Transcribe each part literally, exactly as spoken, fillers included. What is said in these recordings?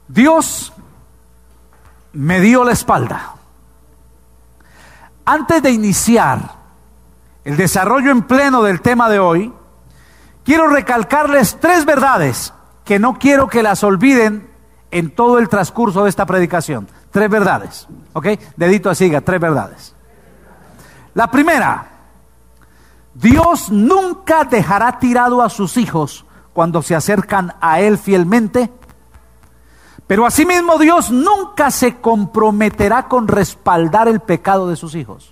Dios me dio la espalda. Antes de iniciar el desarrollo en pleno del tema de hoy, quiero recalcarles tres verdades que no quiero que las olviden en todo el transcurso de esta predicación. Tres verdades, ¿ok? Dedito así, tres verdades. La primera: Dios nunca dejará tirado a sus hijos cuando se acercan a Él fielmente, pero asimismo Dios nunca se comprometerá con respaldar el pecado de sus hijos.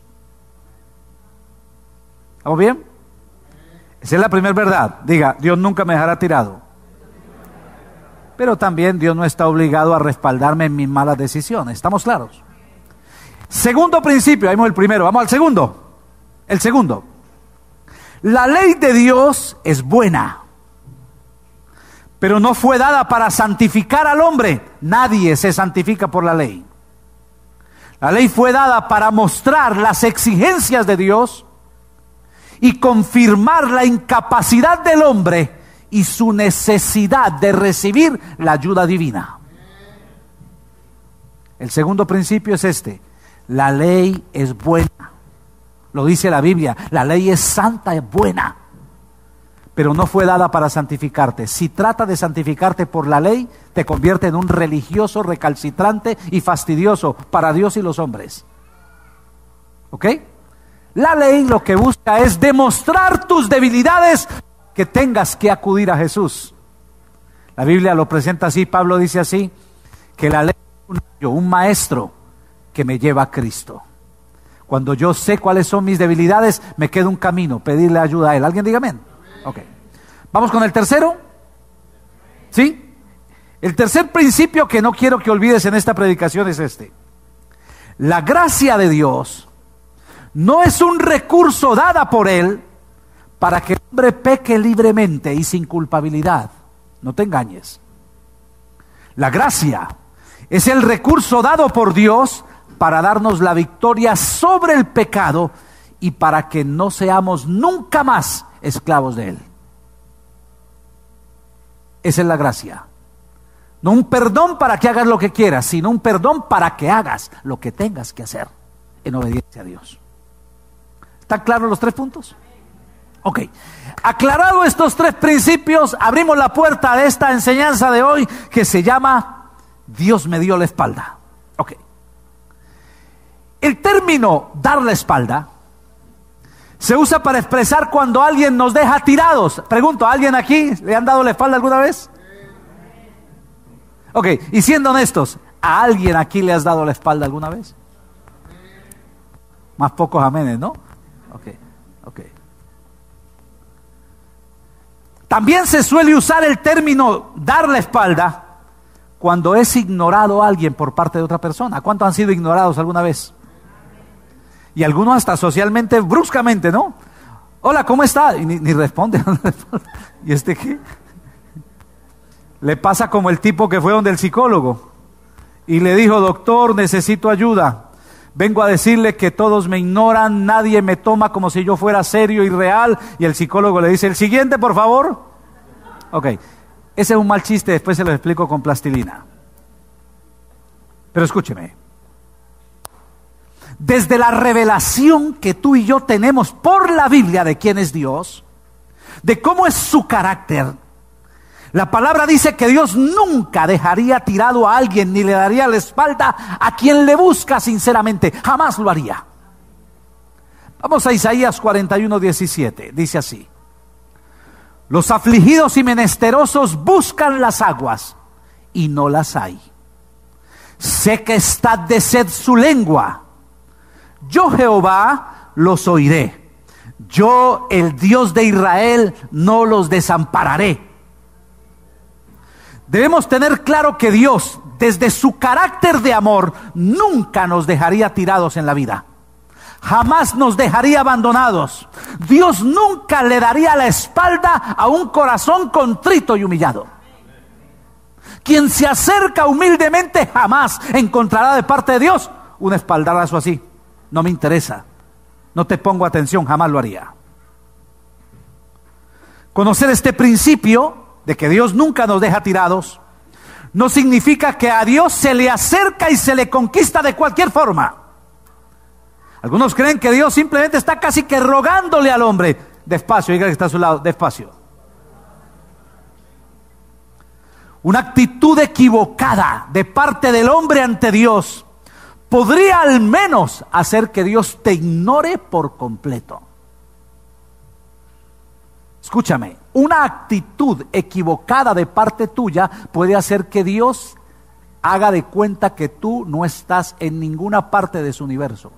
¿Estamos bien? Esa es la primera verdad. Diga, Dios nunca me dejará tirado. Pero también Dios no está obligado a respaldarme en mis malas decisiones. ¿Estamos claros? Segundo principio, ahí vamos el primero, vamos al segundo. El segundo: la ley de Dios es buena, pero no fue dada para santificar al hombre. Nadie se santifica por la ley. La ley fue dada para mostrar las exigencias de Dios y confirmar la incapacidad del hombre y su necesidad de recibir la ayuda divina. El segundo principio es este: la ley es buena. Lo dice la Biblia, la ley es santa, es buena, pero no fue dada para santificarte. Si trata de santificarte por la ley, te convierte en un religioso recalcitrante y fastidioso para Dios y los hombres. ¿Ok? La ley lo que busca es demostrar tus debilidades, que tengas que acudir a Jesús. La Biblia lo presenta así, Pablo dice así, que la ley es un, un maestro que me lleva a Cristo. Cuando yo sé cuáles son mis debilidades, me queda un camino, pedirle ayuda a Él. ¿Alguien diga amén? Ok. Vamos con el tercero. ¿Sí? El tercer principio que no quiero que olvides en esta predicación es este: la gracia de Dios no es un recurso dada por Él para que el hombre peque libremente y sin culpabilidad. No te engañes. La gracia es el recurso dado por Dios para darnos la victoria sobre el pecado y para que no seamos nunca más esclavos de Él. Esa es la gracia. No un perdón para que hagas lo que quieras, sino un perdón para que hagas lo que tengas que hacer en obediencia a Dios. ¿Están claros los tres puntos? Ok. Aclarado estos tres principios, abrimos la puerta de esta enseñanza de hoy que se llama Dios me dio la espalda. Ok. El término dar la espalda se usa para expresar cuando alguien nos deja tirados. Pregunto, ¿a alguien aquí le han dado la espalda alguna vez? Ok, y siendo honestos, ¿a alguien aquí le has dado la espalda alguna vez? Más pocos amenes, ¿no? Ok, ok. También se suele usar el término dar la espalda cuando es ignorado a alguien por parte de otra persona. ¿Cuántos han sido ignorados alguna vez? Y algunos hasta socialmente, bruscamente, ¿no? Hola, ¿cómo está? Y ni, ni responde. ¿Y este qué? Le pasa como el tipo que fue donde el psicólogo y le dijo: doctor, necesito ayuda. Vengo a decirle que todos me ignoran, nadie me toma como si yo fuera serio y real. Y el psicólogo le dice: el siguiente, por favor. Ok, ese es un mal chiste, después se lo explico con plastilina. Pero escúcheme. Desde la revelación que tú y yo tenemos por la Biblia de quién es Dios, de cómo es su carácter, la palabra dice que Dios nunca dejaría tirado a alguien ni le daría la espalda a quien le busca sinceramente. Jamás lo haría. Vamos a Isaías cuarenta y uno, diecisiete. Dice así: los afligidos y menesterosos buscan las aguas y no las hay. Seca está de sed su lengua. Yo, Jehová, los oiré. Yo, el Dios de Israel, no los desampararé. Debemos tener claro que Dios, desde su carácter de amor, nunca nos dejaría tirados en la vida. Jamás nos dejaría abandonados. Dios nunca le daría la espalda a un corazón contrito y humillado. Quien se acerca humildemente jamás encontrará de parte de Dios un espaldarazo así. No me interesa, no te pongo atención, jamás lo haría. Conocer este principio de que Dios nunca nos deja tirados no significa que a Dios se le acerca y se le conquista de cualquier forma. Algunos creen que Dios simplemente está casi que rogándole al hombre. Despacio, diga que está a su lado, despacio. Una actitud equivocada de parte del hombre ante Dios podría al menos hacer que Dios te ignore por completo. Escúchame, una actitud equivocada de parte tuya puede hacer que Dios haga de cuenta que tú no estás en ninguna parte de su universo.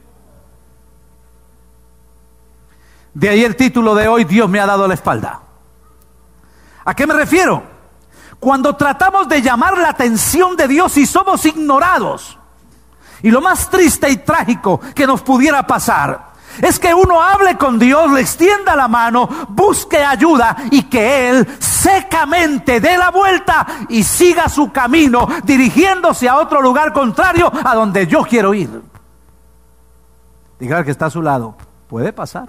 De ahí el título de hoy, Dios me ha dado la espalda. ¿A qué me refiero? Cuando tratamos de llamar la atención de Dios y somos ignorados. Y lo más triste y trágico que nos pudiera pasar es que uno hable con Dios, le extienda la mano, busque ayuda y que Él secamente dé la vuelta y siga su camino dirigiéndose a otro lugar contrario a donde yo quiero ir. Diga al que está a su lado, puede pasar.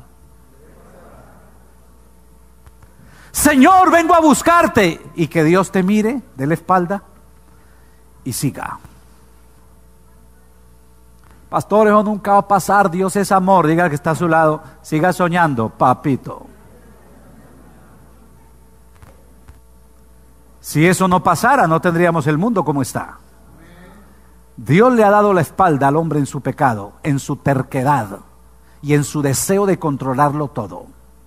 Señor, vengo a buscarte, y que Dios te mire de la espalda y siga. Pastor, eso nunca va a pasar, Dios es amor. Diga al que está a su lado, siga soñando, papito. Si eso no pasara, no tendríamos el mundo como está. Dios le ha dado la espalda al hombre en su pecado, en su terquedad y en su deseo de controlarlo todo.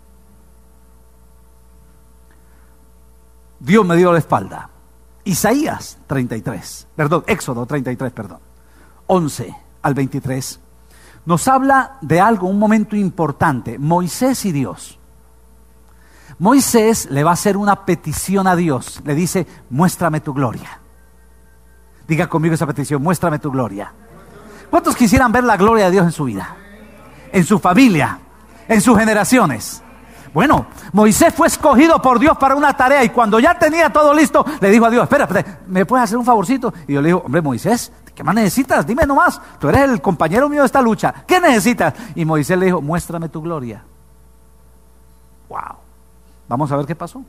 Dios me dio la espalda. Isaías treinta y tres, perdón, Éxodo treinta y tres, perdón, once al veintitrés, nos habla de algo, un momento importante, Moisés y Dios. Moisés le va a hacer una petición a Dios, le dice, muéstrame tu gloria. Diga conmigo esa petición, muéstrame tu gloria. ¿Cuántos quisieran ver la gloria de Dios en su vida? En su familia, en sus generaciones. Bueno, Moisés fue escogido por Dios para una tarea y cuando ya tenía todo listo, le dijo a Dios, espera, espera, ¿me puedes hacer un favorcito? Y Dios le dijo, hombre, Moisés, ¿qué más necesitas? Dime nomás, tú eres el compañero mío de esta lucha, ¿qué necesitas? Y Moisés le dijo, muéstrame tu gloria. Wow, vamos a ver qué pasó.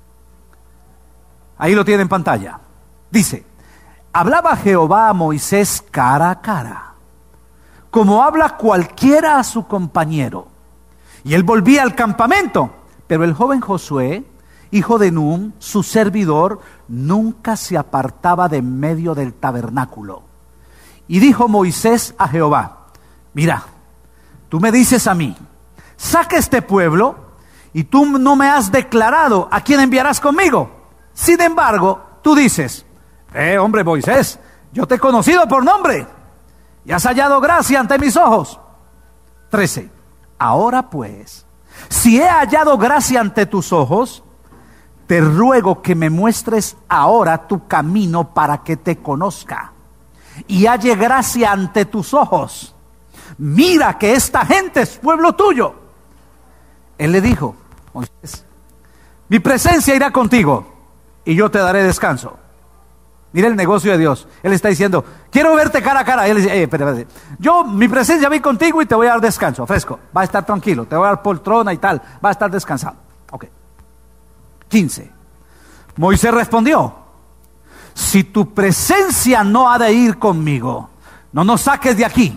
Ahí lo tiene en pantalla. Dice, hablaba Jehová a Moisés cara a cara, como habla cualquiera a su compañero. Y él volvía al campamento, pero el joven Josué, hijo de Nun, su servidor, nunca se apartaba de en medio del tabernáculo. Y dijo Moisés a Jehová, mira, tú me dices a mí, saca este pueblo, y tú no me has declarado a quién enviarás conmigo. Sin embargo, tú dices, eh, hombre Moisés, yo te he conocido por nombre, y has hallado gracia ante mis ojos. trece. Ahora pues, si he hallado gracia ante tus ojos, te ruego que me muestres ahora tu camino para que te conozca y halle gracia ante tus ojos. Mira que esta gente es pueblo tuyo. Él le dijo, Moisés, mi presencia irá contigo y yo te daré descanso. Mira el negocio de Dios. Él está diciendo, quiero verte cara a cara. Él dice, eh, espera, espera. Yo, mi presencia va contigo y te voy a dar descanso, fresco. Va a estar tranquilo, te voy a dar poltrona y tal. Va a estar descansado. Ok. quince. Moisés respondió, si tu presencia no ha de ir conmigo, no nos saques de aquí.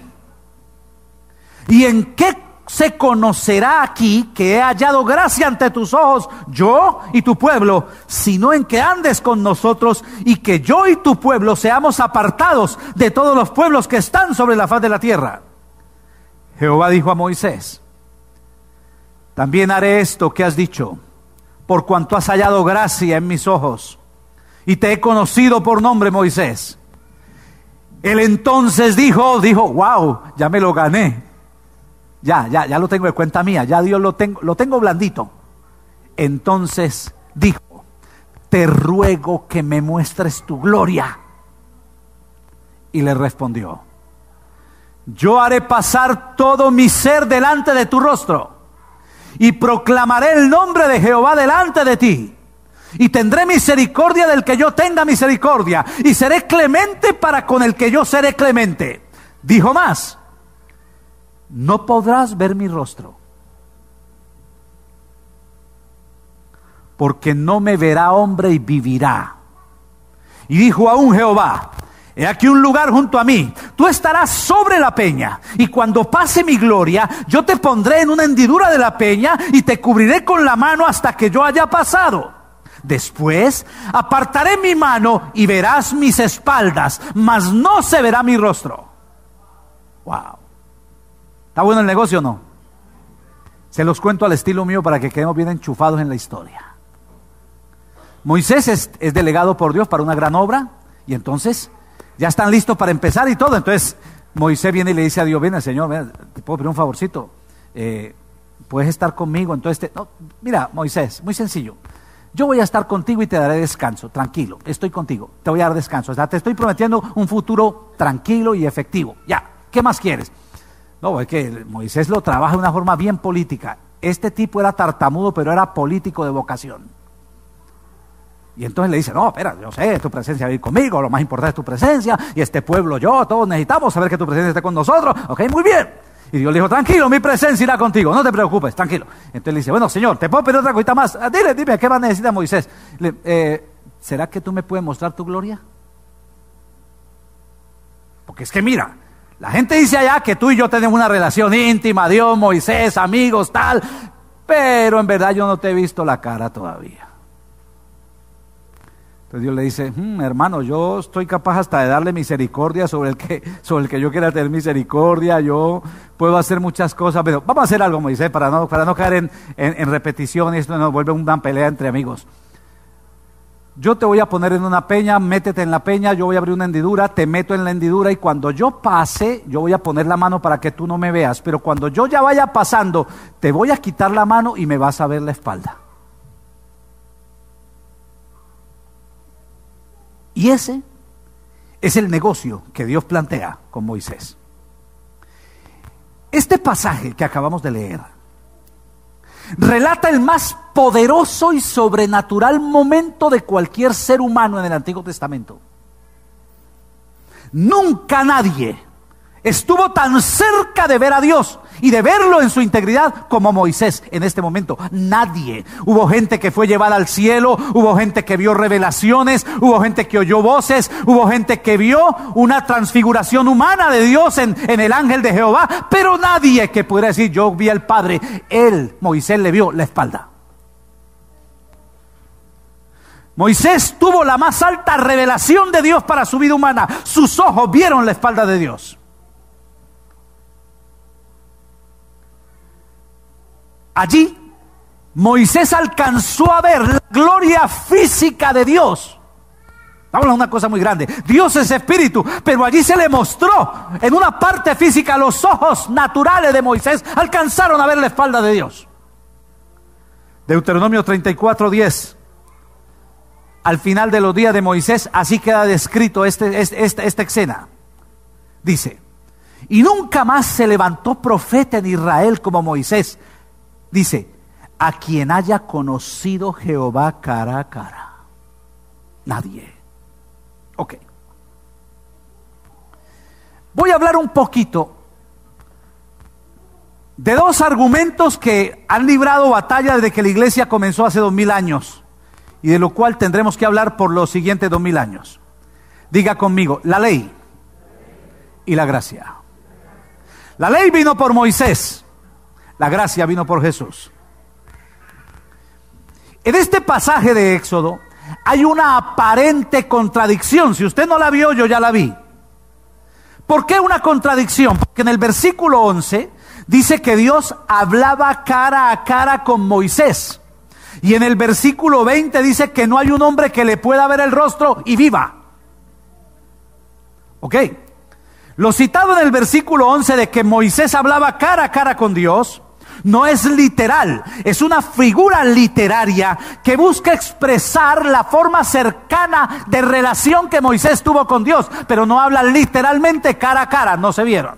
¿Y en qué se conocerá aquí que he hallado gracia ante tus ojos, yo y tu pueblo, sino en que andes con nosotros y que yo y tu pueblo seamos apartados de todos los pueblos que están sobre la faz de la tierra? Jehová dijo a Moisés, también haré esto que has dicho, por cuanto has hallado gracia en mis ojos y te he conocido por nombre, Moisés. Él entonces dijo, dijo, wow, ya me lo gané. Ya, ya, ya lo tengo de cuenta mía, ya Dios lo tengo, lo tengo blandito. Entonces dijo, te ruego que me muestres tu gloria. Y le respondió, yo haré pasar todo mi ser delante de tu rostro y proclamaré el nombre de Jehová delante de ti. Y tendré misericordia del que yo tenga misericordia y seré clemente para con el que yo seré clemente. Dijo más, no podrás ver mi rostro, porque no me verá hombre y vivirá. Y dijo aún Jehová: he aquí un lugar junto a mí, tú estarás sobre la peña, y cuando pase mi gloria, yo te pondré en una hendidura de la peña, y te cubriré con la mano hasta que yo haya pasado. Después apartaré mi mano, y verás mis espaldas, mas no se verá mi rostro. Wow. ¿Está bueno el negocio o no? Se los cuento al estilo mío para que quedemos bien enchufados en la historia. Moisés es, es delegado por Dios para una gran obra, y entonces ya están listos para empezar y todo. Entonces Moisés viene y le dice a Dios: ven, Señor, ven, te puedo pedir un favorcito, eh, puedes estar conmigo. Entonces, te, no, mira, Moisés, muy sencillo, yo voy a estar contigo y te daré descanso, tranquilo, estoy contigo, te voy a dar descanso, o sea, te estoy prometiendo un futuro tranquilo y efectivo. Ya, ¿qué más quieres? No, es que Moisés lo trabaja de una forma bien política. Este tipo era tartamudo, pero era político de vocación. Y entonces le dice: no, espera, yo sé, tu presencia va a ir conmigo, lo más importante es tu presencia, y este pueblo, yo, todos necesitamos saber que tu presencia esté con nosotros. Ok, muy bien. Y Dios le dijo: tranquilo, mi presencia irá contigo, no te preocupes, tranquilo. Entonces le dice: bueno, Señor, ¿te puedo pedir otra cosita más? Ah, dile, dime, ¿qué más necesita Moisés? Le, eh, ¿será que tú me puedes mostrar tu gloria? Porque es que mira, la gente dice allá que tú y yo tenemos una relación íntima, Dios, Moisés, amigos, tal, pero en verdad yo no te he visto la cara todavía. Entonces Dios le dice: hm, hermano, yo estoy capaz hasta de darle misericordia sobre el que sobre el que yo quiera tener misericordia. Yo puedo hacer muchas cosas, pero vamos a hacer algo, Moisés, para no, para no caer en, en, en repetición, y esto nos vuelve una pelea entre amigos. Yo te voy a poner en una peña, métete en la peña, yo voy a abrir una hendidura, te meto en la hendidura, y cuando yo pase, yo voy a poner la mano para que tú no me veas, pero cuando yo ya vaya pasando, te voy a quitar la mano y me vas a ver la espalda. Y ese es el negocio que Dios plantea con Moisés. Este pasaje que acabamos de leer relata el más poderoso y sobrenatural momento de cualquier ser humano en el Antiguo Testamento. Nunca nadie estuvo tan cerca de ver a Dios y de verlo en su integridad como Moisés en este momento. Nadie. Hubo gente que fue llevada al cielo, hubo gente que vio revelaciones, hubo gente que oyó voces, hubo gente que vio una transfiguración humana de Dios en, en el ángel de Jehová, pero nadie que pudiera decir: yo vi al Padre. Él, Moisés, le vio la espalda. Moisés tuvo la más alta revelación de Dios para su vida humana. Sus ojos vieron la espalda de Dios. Allí Moisés alcanzó a ver la gloria física de Dios. Vamos a una cosa muy grande. Dios es espíritu, pero allí se le mostró en una parte física. Los ojos naturales de Moisés alcanzaron a ver la espalda de Dios. Deuteronomio treinta y cuatro, diez. Al final de los días de Moisés, así queda descrito este, este, esta, esta escena. Dice: y nunca más se levantó profeta en Israel como Moisés. Dice: a quien haya conocido Jehová cara a cara. Nadie. Ok. Voy a hablar un poquito de dos argumentos que han librado batalla desde que la iglesia comenzó hace dos mil años, y de lo cual tendremos que hablar por los siguientes dos mil años. Diga conmigo: la ley y la gracia. La ley vino por Moisés, la gracia vino por Jesús. En este pasaje de Éxodo hay una aparente contradicción. Si usted no la vio, yo ya la vi. ¿Por qué una contradicción? Porque en el versículo once dice que Dios hablaba cara a cara con Moisés. Y en el versículo veinte dice que no hay un hombre que le pueda ver el rostro y viva. Ok. Lo citado en el versículo once de que Moisés hablaba cara a cara con Dios no es literal, es una figura literaria que busca expresar la forma cercana de relación que Moisés tuvo con Dios, pero no habla literalmente cara a cara, no se vieron.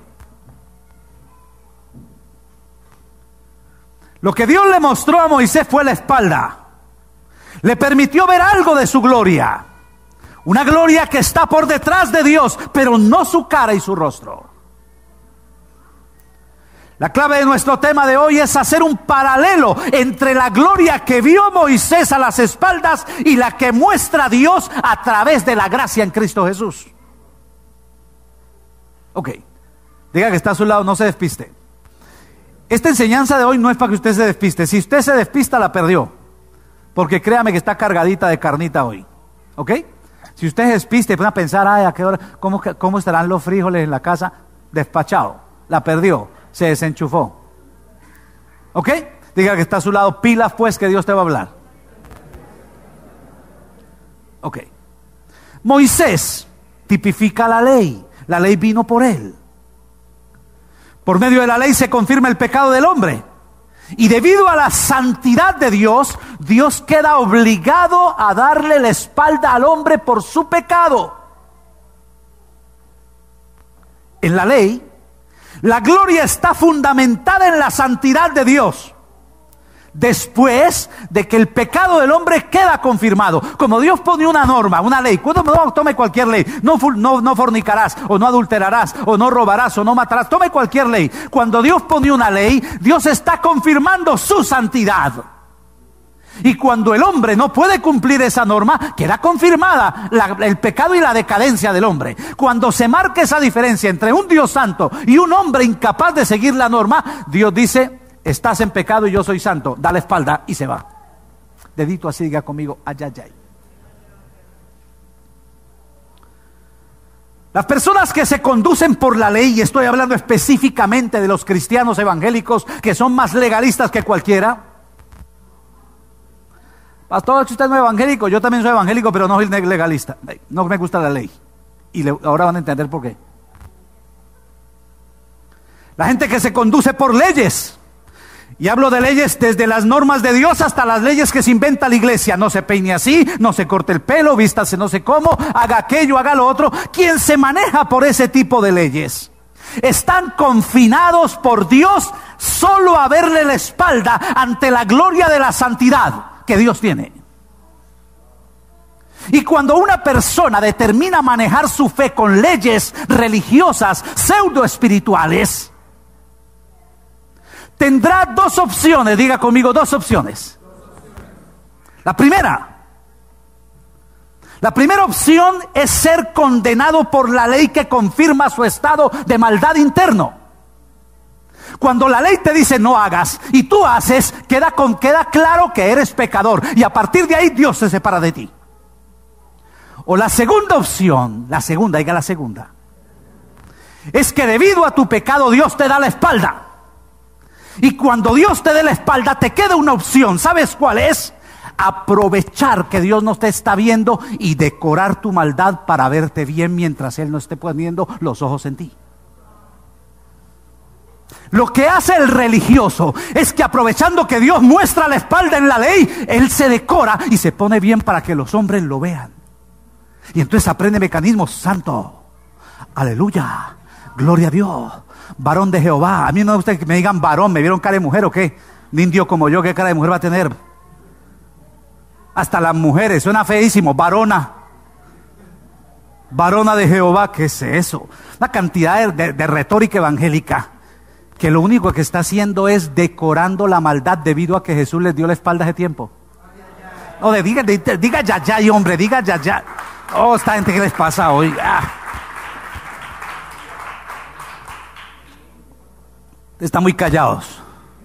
Lo que Dios le mostró a Moisés fue la espalda. Le permitió ver algo de su gloria, una gloria que está por detrás de Dios, pero no su cara y su rostro. La clave de nuestro tema de hoy es hacer un paralelo entre la gloria que vio Moisés a las espaldas y la que muestra Dios a través de la gracia en Cristo Jesús. Ok, diga que está a su lado, no se despiste. Esta enseñanza de hoy no es para que usted se despiste. Si usted se despista, la perdió, porque créame que está cargadita de carnita hoy. ¿Ok? Si usted se despiste, puede pensar, ay, ¿a qué hora? ¿Cómo, cómo estarán los frijoles en la casa? Despachado, la perdió, se desenchufó. ¿Ok? Diga que está a su lado, pilas pues, que Dios te va a hablar. Ok. Moisés tipifica la ley. La ley vino por él. Por medio de la ley se confirma el pecado del hombre. Y debido a la santidad de Dios, Dios queda obligado a darle la espalda al hombre por su pecado. En la ley, la gloria está fundamentada en la santidad de Dios. Después de que el pecado del hombre queda confirmado, como Dios pone una norma, una ley, cuando no tome cualquier ley, no, no, no fornicarás, o no adulterarás, o no robarás, o no matarás, tome cualquier ley. Cuando Dios pone una ley, Dios está confirmando su santidad. Y cuando el hombre no puede cumplir esa norma, queda confirmada la, el pecado y la decadencia del hombre. Cuando se marca esa diferencia entre un Dios santo y un hombre incapaz de seguir la norma, Dios dice: estás en pecado y yo soy santo, da la espalda, y se va. Dedito así, diga conmigo, ay, ay, ay. Las personas que se conducen por la ley, y estoy hablando específicamente de los cristianos evangélicos que son más legalistas que cualquiera. Pastor, si usted no es evangélico, yo también soy evangélico, pero no soy legalista. No me gusta la ley. Y le, ahora van a entender por qué. La gente que se conduce por leyes. Y hablo de leyes desde las normas de Dios hasta las leyes que se inventa la iglesia. No se peine así, no se corte el pelo, vístase no sé cómo, haga aquello, haga lo otro. Quien se maneja por ese tipo de leyes están confinados por Dios solo a verle la espalda ante la gloria de la santidad que Dios tiene. Y cuando una persona determina manejar su fe con leyes religiosas pseudo espirituales, tendrá dos opciones. Diga conmigo, dos opciones. La primera, la primera opción es ser condenado por la ley que confirma su estado de maldad interno. Cuando la ley te dice no hagas y tú haces, queda, con, queda claro que eres pecador, y a partir de ahí Dios se separa de ti. O la segunda opción, la segunda, diga la segunda, es que debido a tu pecado Dios te da la espalda. Y cuando Dios te dé la espalda, te queda una opción. ¿Sabes cuál es? Aprovechar que Dios no te está viendo y decorar tu maldad para verte bien mientras Él no esté poniendo los ojos en ti. Lo que hace el religioso es que, aprovechando que Dios muestra la espalda en la ley, Él se decora y se pone bien para que los hombres lo vean. Y entonces aprende mecanismos. Santo, aleluya, gloria a Dios, varón de Jehová. A mí no me gusta que me digan varón. ¿Me vieron cara de mujer o qué? Un indio como yo, ¿qué cara de mujer va a tener? Hasta las mujeres, suena feísimo. Varona, varona de Jehová. ¿Qué es eso? Una cantidad de, de, de retórica evangélica que lo único que está haciendo es decorando la maldad debido a que Jesús les dio la espalda hace tiempo. No, de, diga, de, diga ya ya, y hombre, diga ya ya. Oh, esta gente, ¿qué les pasa hoy? Ah. Están muy callados.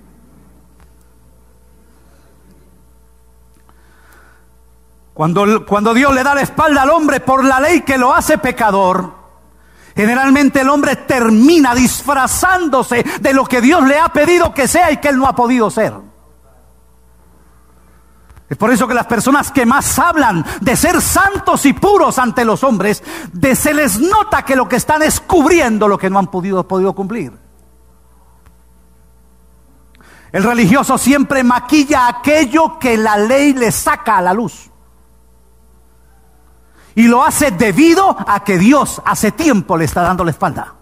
Cuando, cuando Dios le da la espalda al hombre por la ley que lo hace pecador, generalmente el hombre termina disfrazándose de lo que Dios le ha pedido que sea y que él no ha podido ser. Es por eso que las personas que más hablan de ser santos y puros ante los hombres, de, se les nota que lo que están es cubriendo lo que no han podido, podido cumplir. El religioso siempre maquilla aquello que la ley le saca a la luz. Y lo hace debido a que Dios hace tiempo le está dando la espalda.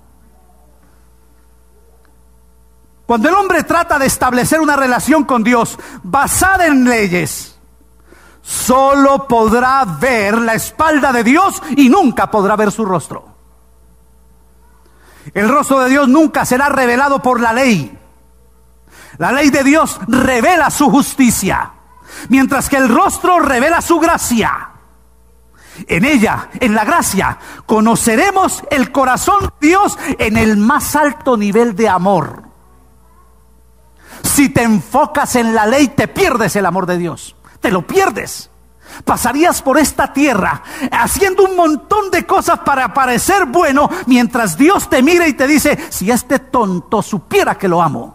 Cuando el hombre trata de establecer una relación con Dios basada en leyes, solo podrá ver la espalda de Dios y nunca podrá ver su rostro. El rostro de Dios nunca será revelado por la ley. La ley de Dios revela su justicia, mientras que el rostro revela su gracia. En ella, en la gracia, conoceremos el corazón de Dios en el más alto nivel de amor. Si te enfocas en la ley, te pierdes el amor de Dios. Te lo pierdes. Pasarías por esta tierra haciendo un montón de cosas para parecer bueno, mientras Dios te mira y te dice: si este tonto supiera que lo amo.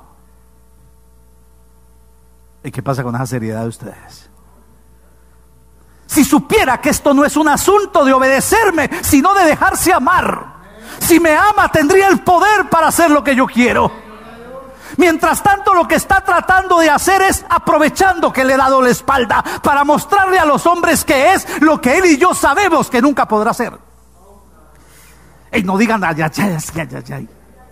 ¿Y qué pasa con esa seriedad de ustedes? Si supiera que esto no es un asunto de obedecerme, sino de dejarse amar. Si me ama, tendría el poder para hacer lo que yo quiero. Mientras tanto, lo que está tratando de hacer es aprovechando que le he dado la espalda para mostrarle a los hombres que es lo que él y yo sabemos que nunca podrá ser. Y no digan ay, ay, ay, ay, ay, ay.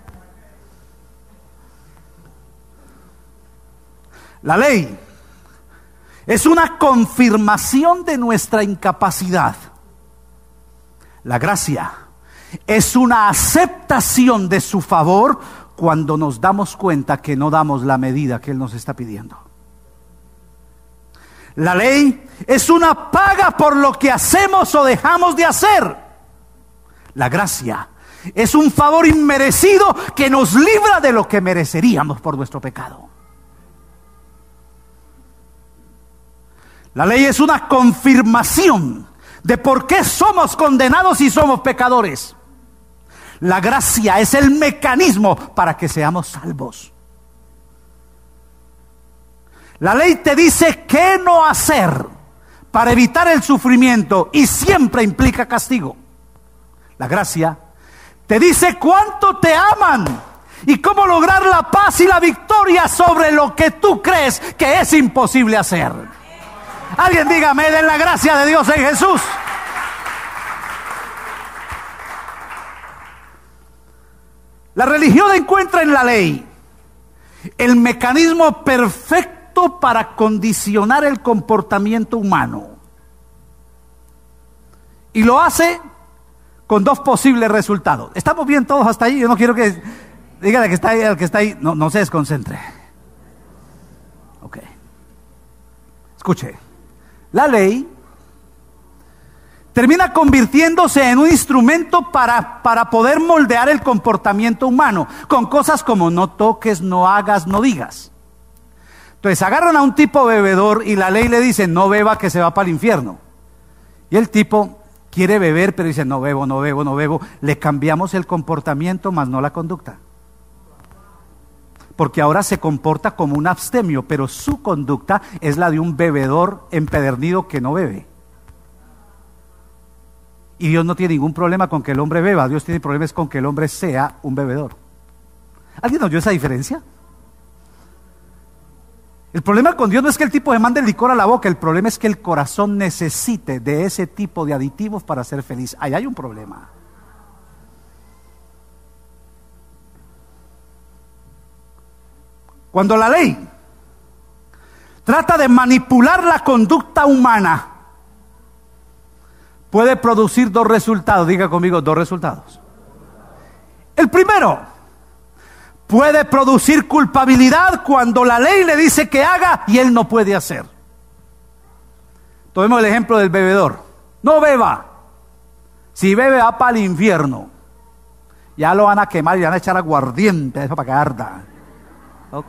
La ley es una confirmación de nuestra incapacidad. La gracia es una aceptación de su favor cuando nos damos cuenta que no damos la medida que Él nos está pidiendo. La ley es una paga por lo que hacemos o dejamos de hacer. La gracia es un favor inmerecido que nos libra de lo que mereceríamos por nuestro pecado. La ley es una confirmación de por qué somos condenados y somos pecadores. La gracia es el mecanismo para que seamos salvos. La ley te dice qué no hacer para evitar el sufrimiento y siempre implica castigo. La gracia te dice cuánto te aman y cómo lograr la paz y la victoria sobre lo que tú crees que es imposible hacer. Alguien dígame, den la gracia de Dios en Jesús. La religión encuentra en la ley el mecanismo perfecto para condicionar el comportamiento humano. Y lo hace con dos posibles resultados. ¿Estamos bien todos hasta ahí? Yo no quiero que diga el que está ahí, el que está ahí, no, no se desconcentre. Ok. Escuche. La ley termina convirtiéndose en un instrumento para, para poder moldear el comportamiento humano, con cosas como no toques, no hagas, no digas. Entonces agarran a un tipo bebedor y la ley le dice: no beba, que se va para el infierno. Y el tipo quiere beber, pero dice: no bebo, no bebo, no bebo. Le cambiamos el comportamiento, más no la conducta. Porque ahora se comporta como un abstemio, pero su conducta es la de un bebedor empedernido que no bebe. Y Dios no tiene ningún problema con que el hombre beba. Dios tiene problemas con que el hombre sea un bebedor. ¿Alguien oyó esa diferencia? El problema con Dios no es que el tipo le mande el licor a la boca. El problema es que el corazón necesite de ese tipo de aditivos para ser feliz. Ahí hay un problema. Cuando la ley trata de manipular la conducta humana, puede producir dos resultados. Diga conmigo, dos resultados. El primero, puede producir culpabilidad cuando la ley le dice que haga y él no puede hacer. Tomemos el ejemplo del bebedor. No beba. Si bebe, va para el infierno. Ya lo van a quemar y van a echar aguardiente, eso para que arda. Ok.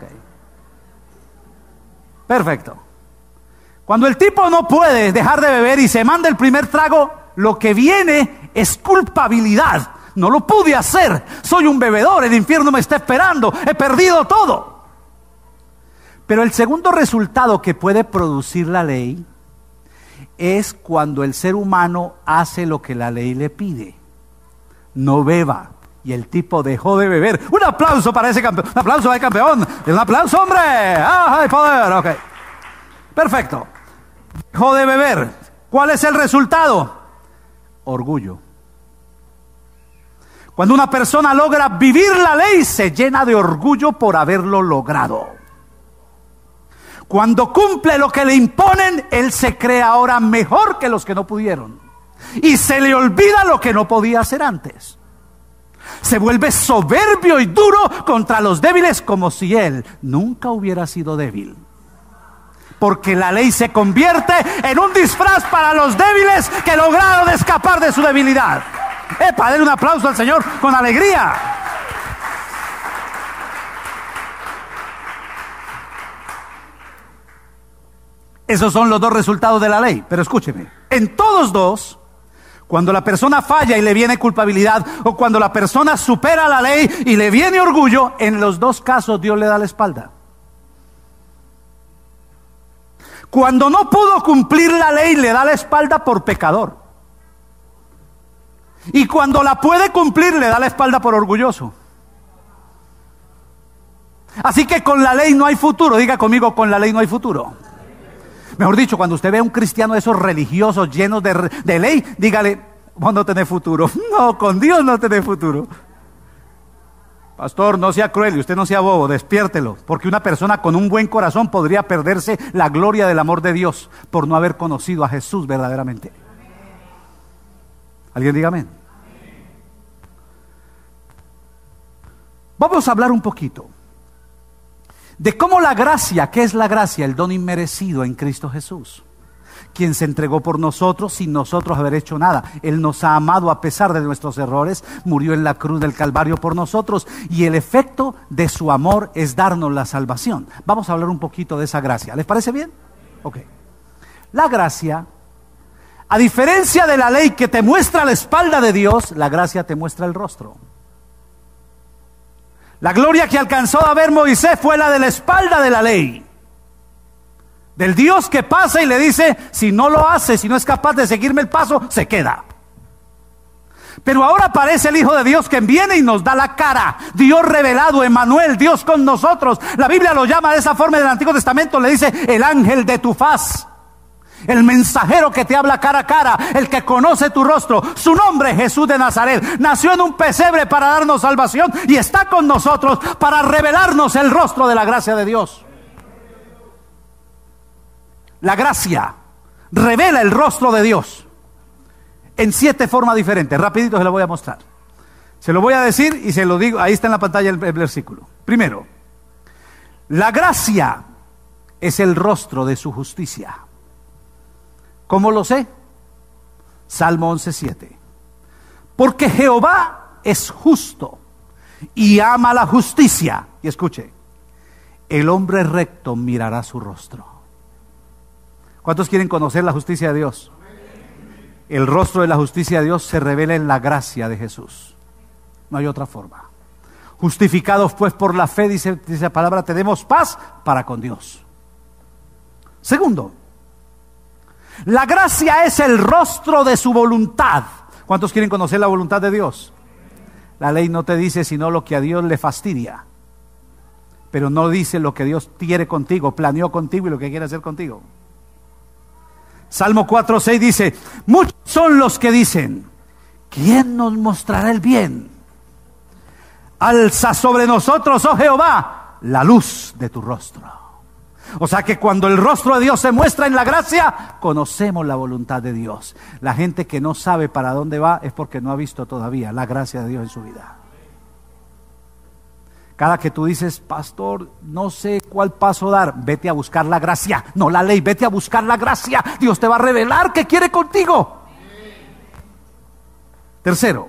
Perfecto. Cuando el tipo no puede dejar de beber y se manda el primer trago, lo que viene es culpabilidad. No lo pude hacer. Soy un bebedor, el infierno me está esperando. He perdido todo. Pero el segundo resultado que puede producir la ley es cuando el ser humano hace lo que la ley le pide. No beba. Y el tipo dejó de beber. Un aplauso para ese campeón. Un aplauso al campeón. Un aplauso, hombre. ¡Ah, hay poder! Ok. Perfecto. Dejó de beber. ¿Cuál es el resultado? Orgullo. Cuando una persona logra vivir la ley, se llena de orgullo por haberlo logrado. Cuando cumple lo que le imponen, él se cree ahora mejor que los que no pudieron. Y se le olvida lo que no podía hacer antes. Se vuelve soberbio y duro contra los débiles, como si él nunca hubiera sido débil. Porque la ley se convierte en un disfraz para los débiles que lograron escapar de su debilidad. ¡Epa! Denle un aplauso al Señor con alegría. Esos son los dos resultados de la ley. Pero escúcheme, en todos dos, cuando la persona falla y le viene culpabilidad, o cuando la persona supera la ley y le viene orgullo, en los dos casos Dios le da la espalda. Cuando no pudo cumplir la ley, le da la espalda por pecador. Y cuando la puede cumplir, le da la espalda por orgulloso. Así que con la ley no hay futuro. Diga conmigo, con la ley no hay futuro. Mejor dicho, cuando usted ve a un cristiano de esos religiosos llenos de, de ley, dígale, vos no tenés futuro. No, con Dios no tenés futuro. Pastor, no sea cruel y usted no sea bobo, despiértelo. Porque una persona con un buen corazón podría perderse la gloria del amor de Dios por no haber conocido a Jesús verdaderamente. ¿Alguien diga amén? Vamos a hablar un poquito de cómo la gracia, ¿qué es la gracia? El don inmerecido en Cristo Jesús, quien se entregó por nosotros sin nosotros haber hecho nada. Él nos ha amado a pesar de nuestros errores, murió en la cruz del Calvario por nosotros, y el efecto de su amor es darnos la salvación. Vamos a hablar un poquito de esa gracia. ¿Les parece bien? Ok. La gracia, a diferencia de la ley que te muestra la espalda de Dios, la gracia te muestra el rostro. La gloria que alcanzó a ver Moisés fue la de la espalda de la ley. Del Dios que pasa y le dice, si no lo hace, si no es capaz de seguirme el paso, se queda. Pero ahora aparece el Hijo de Dios que viene y nos da la cara. Dios revelado, Emmanuel, Dios con nosotros. La Biblia lo llama de esa forma en el Antiguo Testamento, le dice, el ángel de tu faz. El mensajero que te habla cara a cara, el que conoce tu rostro. Su nombre es Jesús de Nazaret. Nació en un pesebre para darnos salvación y está con nosotros para revelarnos el rostro de la gracia de Dios. La gracia revela el rostro de Dios en siete formas diferentes. Rapidito se lo voy a mostrar. Se lo voy a decir y se lo digo. Ahí está en la pantalla el, el versículo. Primero, la gracia es el rostro de su justicia. ¿Cómo lo sé? Salmo once siete. Porque Jehová es justo y ama la justicia. Y escuche, el hombre recto mirará su rostro. ¿Cuántos quieren conocer la justicia de Dios? El rostro de la justicia de Dios se revela en la gracia de Jesús. No hay otra forma. Justificados pues por la fe, dice, dice la palabra, tenemos paz para con Dios. Segundo, la gracia es el rostro de su voluntad. ¿Cuántos quieren conocer la voluntad de Dios? La ley no te dice sino lo que a Dios le fastidia, pero no dice lo que Dios quiere contigo, planeó contigo y lo que quiere hacer contigo. Salmo cuatro seis dice, muchos son los que dicen, ¿quién nos mostrará el bien? Alza sobre nosotros, oh Jehová, la luz de tu rostro. O sea que cuando el rostro de Dios se muestra en la gracia, conocemos la voluntad de Dios. La gente que no sabe para dónde va es porque no ha visto todavía la gracia de Dios en su vida. Cada que tú dices, pastor, no sé cuál paso dar, vete a buscar la gracia, no la ley, vete a buscar la gracia. Dios te va a revelar qué quiere contigo. Tercero,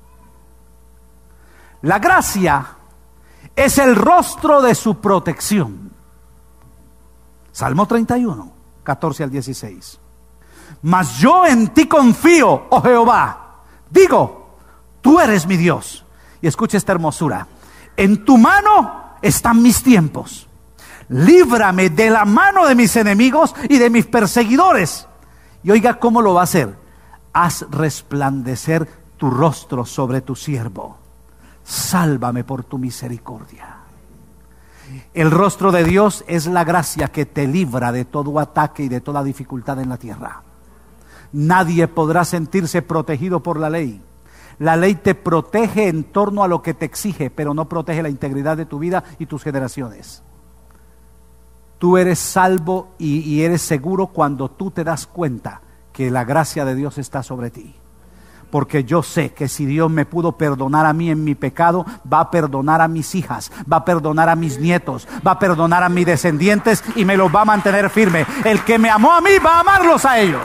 la gracia es el rostro de su protección. Salmo treinta y uno, catorce al dieciséis. Mas yo en ti confío, oh Jehová. Digo, tú eres mi Dios. Y escucha esta hermosura. En tu mano están mis tiempos. Líbrame de la mano de mis enemigos y de mis perseguidores. Y oiga cómo lo va a hacer. Haz resplandecer tu rostro sobre tu siervo. Sálvame por tu misericordia. El rostro de Dios es la gracia que te libra de todo ataque y de toda dificultad en la tierra. Nadie podrá sentirse protegido por la ley. La ley te protege en torno a lo que te exige, pero no protege la integridad de tu vida y tus generaciones. Tú eres salvo y, y eres seguro cuando tú te das cuenta que la gracia de Dios está sobre ti. Porque yo sé que si Dios me pudo perdonar a mí en mi pecado, va a perdonar a mis hijas, va a perdonar a mis nietos, va a perdonar a mis descendientes y me los va a mantener firme. El que me amó a mí va a amarlos a ellos.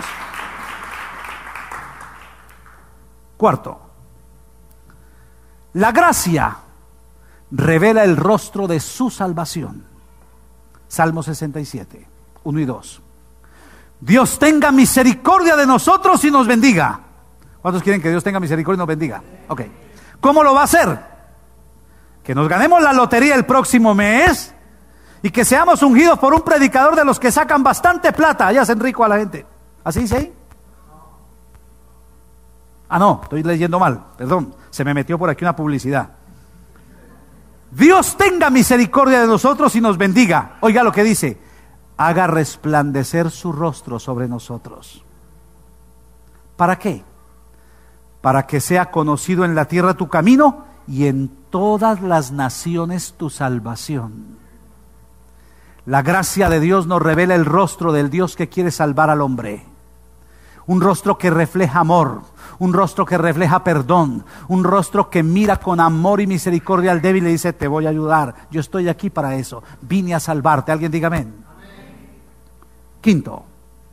Cuarto, la gracia revela el rostro de su salvación. Salmo sesenta y siete, uno y dos. Dios tenga misericordia de nosotros y nos bendiga. ¿Cuántos quieren que Dios tenga misericordia y nos bendiga? Ok. ¿Cómo lo va a hacer? Que nos ganemos la lotería el próximo mes y que seamos ungidos por un predicador de los que sacan bastante plata y hacen rico a la gente. ¿Así dice ahí? Ah, no, estoy leyendo mal, perdón, se me metió por aquí una publicidad. Dios tenga misericordia de nosotros y nos bendiga. Oiga lo que dice: haga resplandecer su rostro sobre nosotros. ¿Para qué? Para que sea conocido en la tierra tu camino y en todas las naciones tu salvación. La gracia de Dios nos revela el rostro del Dios que quiere salvar al hombre. Un rostro que refleja amor, un rostro que refleja perdón, un rostro que mira con amor y misericordia al débil y le dice: te voy a ayudar, yo estoy aquí para eso, vine a salvarte. Alguien diga amén. Amén. Quinto,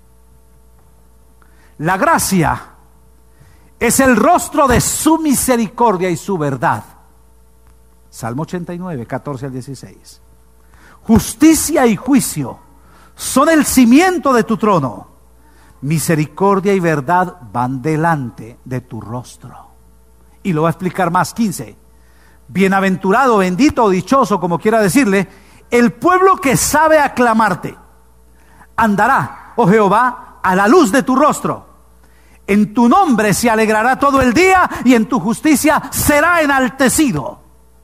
la gracia es el rostro de su misericordia y su verdad. Salmo ochenta y nueve, catorce al dieciséis. Justicia y juicio son el cimiento de tu trono. Misericordia y verdad van delante de tu rostro. Y lo va a explicar más. quince. Bienaventurado, bendito o dichoso, como quiera decirle, el pueblo que sabe aclamarte. Andará, oh Jehová, a la luz de tu rostro. En tu nombre se alegrará todo el día y en tu justicia será enaltecido.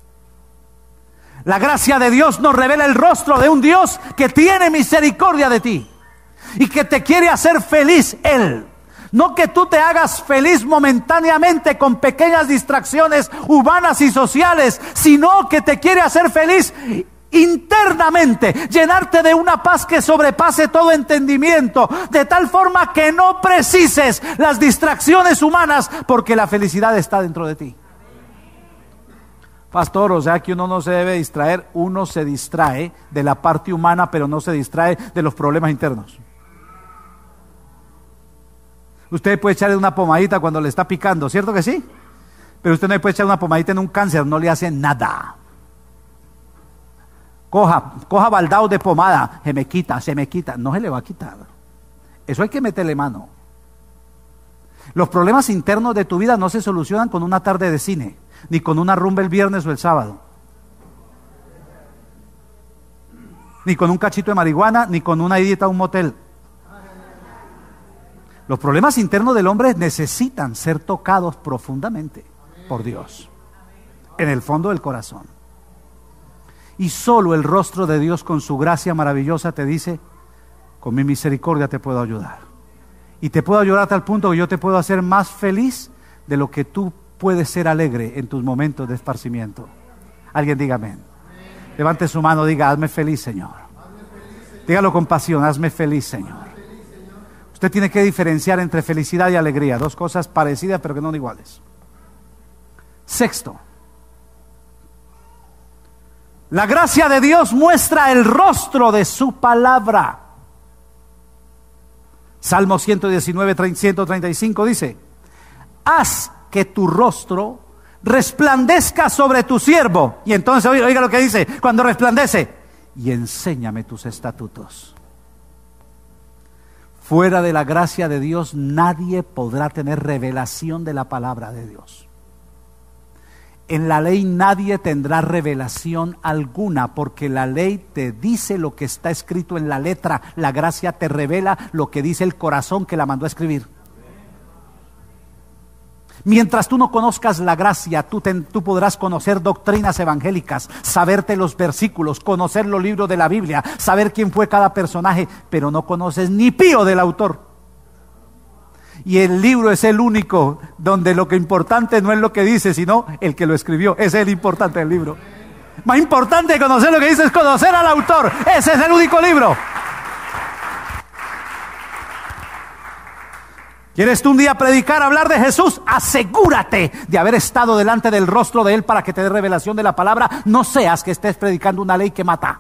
La gracia de Dios nos revela el rostro de un Dios que tiene misericordia de ti y que te quiere hacer feliz Él. No que tú te hagas feliz momentáneamente con pequeñas distracciones humanas y sociales, sino que te quiere hacer feliz internamente, llenarte de una paz que sobrepase todo entendimiento, de tal forma que no precises las distracciones humanas, porque la felicidad está dentro de ti. Pastor, o sea que uno no se debe distraer. Uno se distrae de la parte humana, pero no se distrae de los problemas internos. Usted puede echarle una pomadita cuando le está picando, ¿cierto que sí? Pero usted no le puede echar una pomadita en un cáncer, no le hace nada. Coja, coja baldado de pomada, se me quita, se me quita. No se le va a quitar. Eso hay que meterle mano. Los problemas internos de tu vida no se solucionan con una tarde de cine, ni con una rumba el viernes o el sábado, ni con un cachito de marihuana, ni con una idita a un motel. Los problemas internos del hombre necesitan ser tocados profundamente por Dios, en el fondo del corazón. Y solo el rostro de Dios con su gracia maravillosa te dice: con mi misericordia te puedo ayudar. Y te puedo ayudar a tal punto que yo te puedo hacer más feliz de lo que tú puedes ser alegre en tus momentos de esparcimiento. Alguien diga amén. Amén. Levante su mano, diga: hazme feliz, Señor. Hazme feliz, Señor. Dígalo con pasión: hazme feliz, Señor. Hazme feliz, Señor. Usted tiene que diferenciar entre felicidad y alegría, dos cosas parecidas pero que no son iguales. Sexto, la gracia de Dios muestra el rostro de su palabra. Salmo ciento diecinueve, ciento treinta y cinco dice: haz que tu rostro resplandezca sobre tu siervo. Y entonces oiga lo que dice cuando resplandece: y enséñame tus estatutos. Fuera de la gracia de Dios nadie podrá tener revelación de la palabra de Dios. En la ley nadie tendrá revelación alguna, porque la ley te dice lo que está escrito en la letra. La gracia te revela lo que dice el corazón que la mandó a escribir. Mientras tú no conozcas la gracia, tú, te, tú podrás conocer doctrinas evangélicas, saberte los versículos, conocer los libros de la Biblia, saber quién fue cada personaje, pero no conoces ni pío del autor. Y el libro es el único donde lo que importante no es lo que dice, sino el que lo escribió. Ese es el importante del libro. Más importante que conocer lo que dice es conocer al autor. Ese es el único libro. ¿Quieres tú un día predicar, hablar de Jesús? Asegúrate de haber estado delante del rostro de Él para que te dé revelación de la palabra. No seas que estés predicando una ley que mata.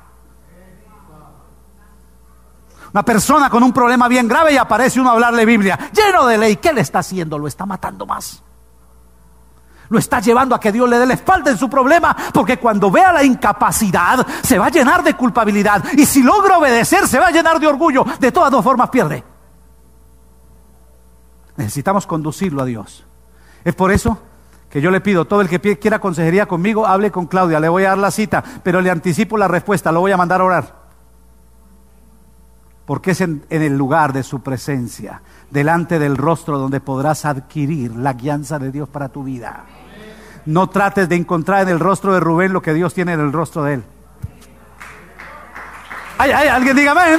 Una persona con un problema bien grave y aparece uno a hablarle Biblia, lleno de ley. ¿Qué le está haciendo? Lo está matando más. Lo está llevando a que Dios le dé la espalda en su problema, porque cuando vea la incapacidad se va a llenar de culpabilidad, y si logra obedecer se va a llenar de orgullo. De todas dos formas pierde. Necesitamos conducirlo a Dios. Es por eso que yo le pido, todo el que quiera consejería conmigo, hable con Claudia, le voy a dar la cita, pero le anticipo la respuesta, lo voy a mandar a orar. Porque es en, en el lugar de su presencia, delante del rostro, donde podrás adquirir la guianza de Dios para tu vida. No trates de encontrar en el rostro de Rubén lo que Dios tiene en el rostro de él. Ay, ay, alguien diga amén.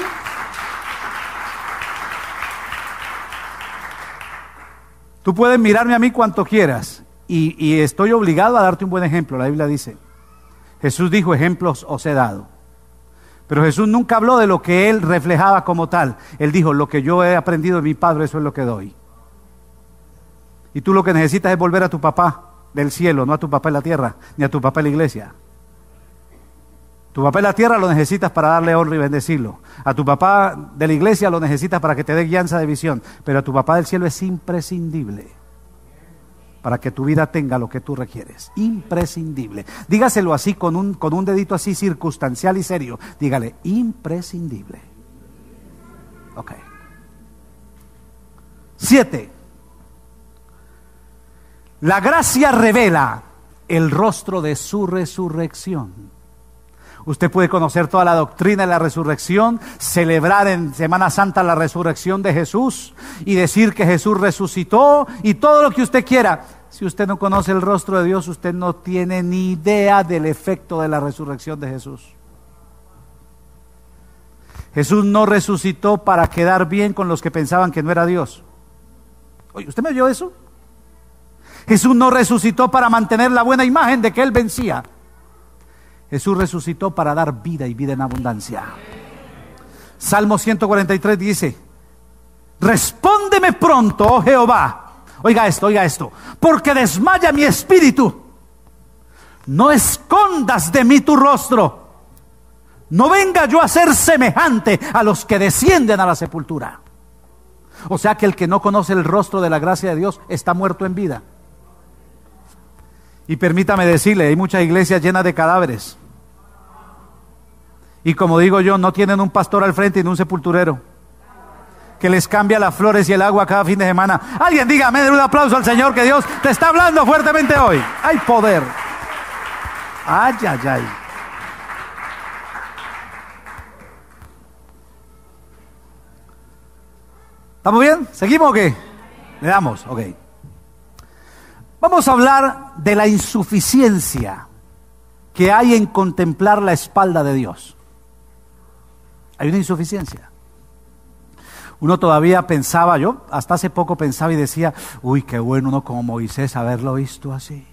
Tú puedes mirarme a mí cuanto quieras, y, y estoy obligado a darte un buen ejemplo. La Biblia dice, Jesús dijo, ejemplos os he dado. Pero Jesús nunca habló de lo que Él reflejaba como tal. Él dijo, lo que yo he aprendido de mi Padre, eso es lo que doy. Y tú lo que necesitas es volver a tu papá del cielo, no a tu papá en la tierra, ni a tu papá en la iglesia. Tu papá en la tierra lo necesitas para darle honra y bendecirlo. A tu papá de la iglesia lo necesitas para que te dé guianza de visión. Pero a tu papá del cielo es imprescindible para que tu vida tenga lo que tú requieres. Imprescindible. Dígaselo así, con un, con un dedito así circunstancial y serio. Dígale, imprescindible. Ok. Siete. La gracia revela el rostro de su resurrección. Usted puede conocer toda la doctrina de la resurrección, celebrar en Semana Santa la resurrección de Jesús y decir que Jesús resucitó y todo lo que usted quiera. Si usted no conoce el rostro de Dios, usted no tiene ni idea del efecto de la resurrección de Jesús. Jesús no resucitó para quedar bien con los que pensaban que no era Dios. Oye, ¿usted me oyó eso? Jesús no resucitó para mantener la buena imagen de que Él vencía. Jesús resucitó para dar vida y vida en abundancia. Salmo ciento cuarenta y tres dice, respóndeme pronto, oh Jehová. Oiga esto, oiga esto. Porque desmaya mi espíritu. No escondas de mí tu rostro. No venga yo a ser semejante a los que descienden a la sepultura. O sea que el que no conoce el rostro de la gracia de Dios está muerto en vida. Y permítame decirle, hay muchas iglesias llenas de cadáveres. Y como digo yo, no tienen un pastor al frente ni un sepulturero que les cambia las flores y el agua cada fin de semana. Alguien dígame, den un aplauso al Señor, que Dios te está hablando fuertemente hoy. Hay poder. Ay, ay, ay. ¿Estamos bien? ¿Seguimos o qué? Le damos, ok. Vamos a hablar de la insuficiencia que hay en contemplar la espalda de Dios. Hay una insuficiencia. Uno todavía pensaba, yo hasta hace poco pensaba y decía, uy, qué bueno uno como Moisés haberlo visto así.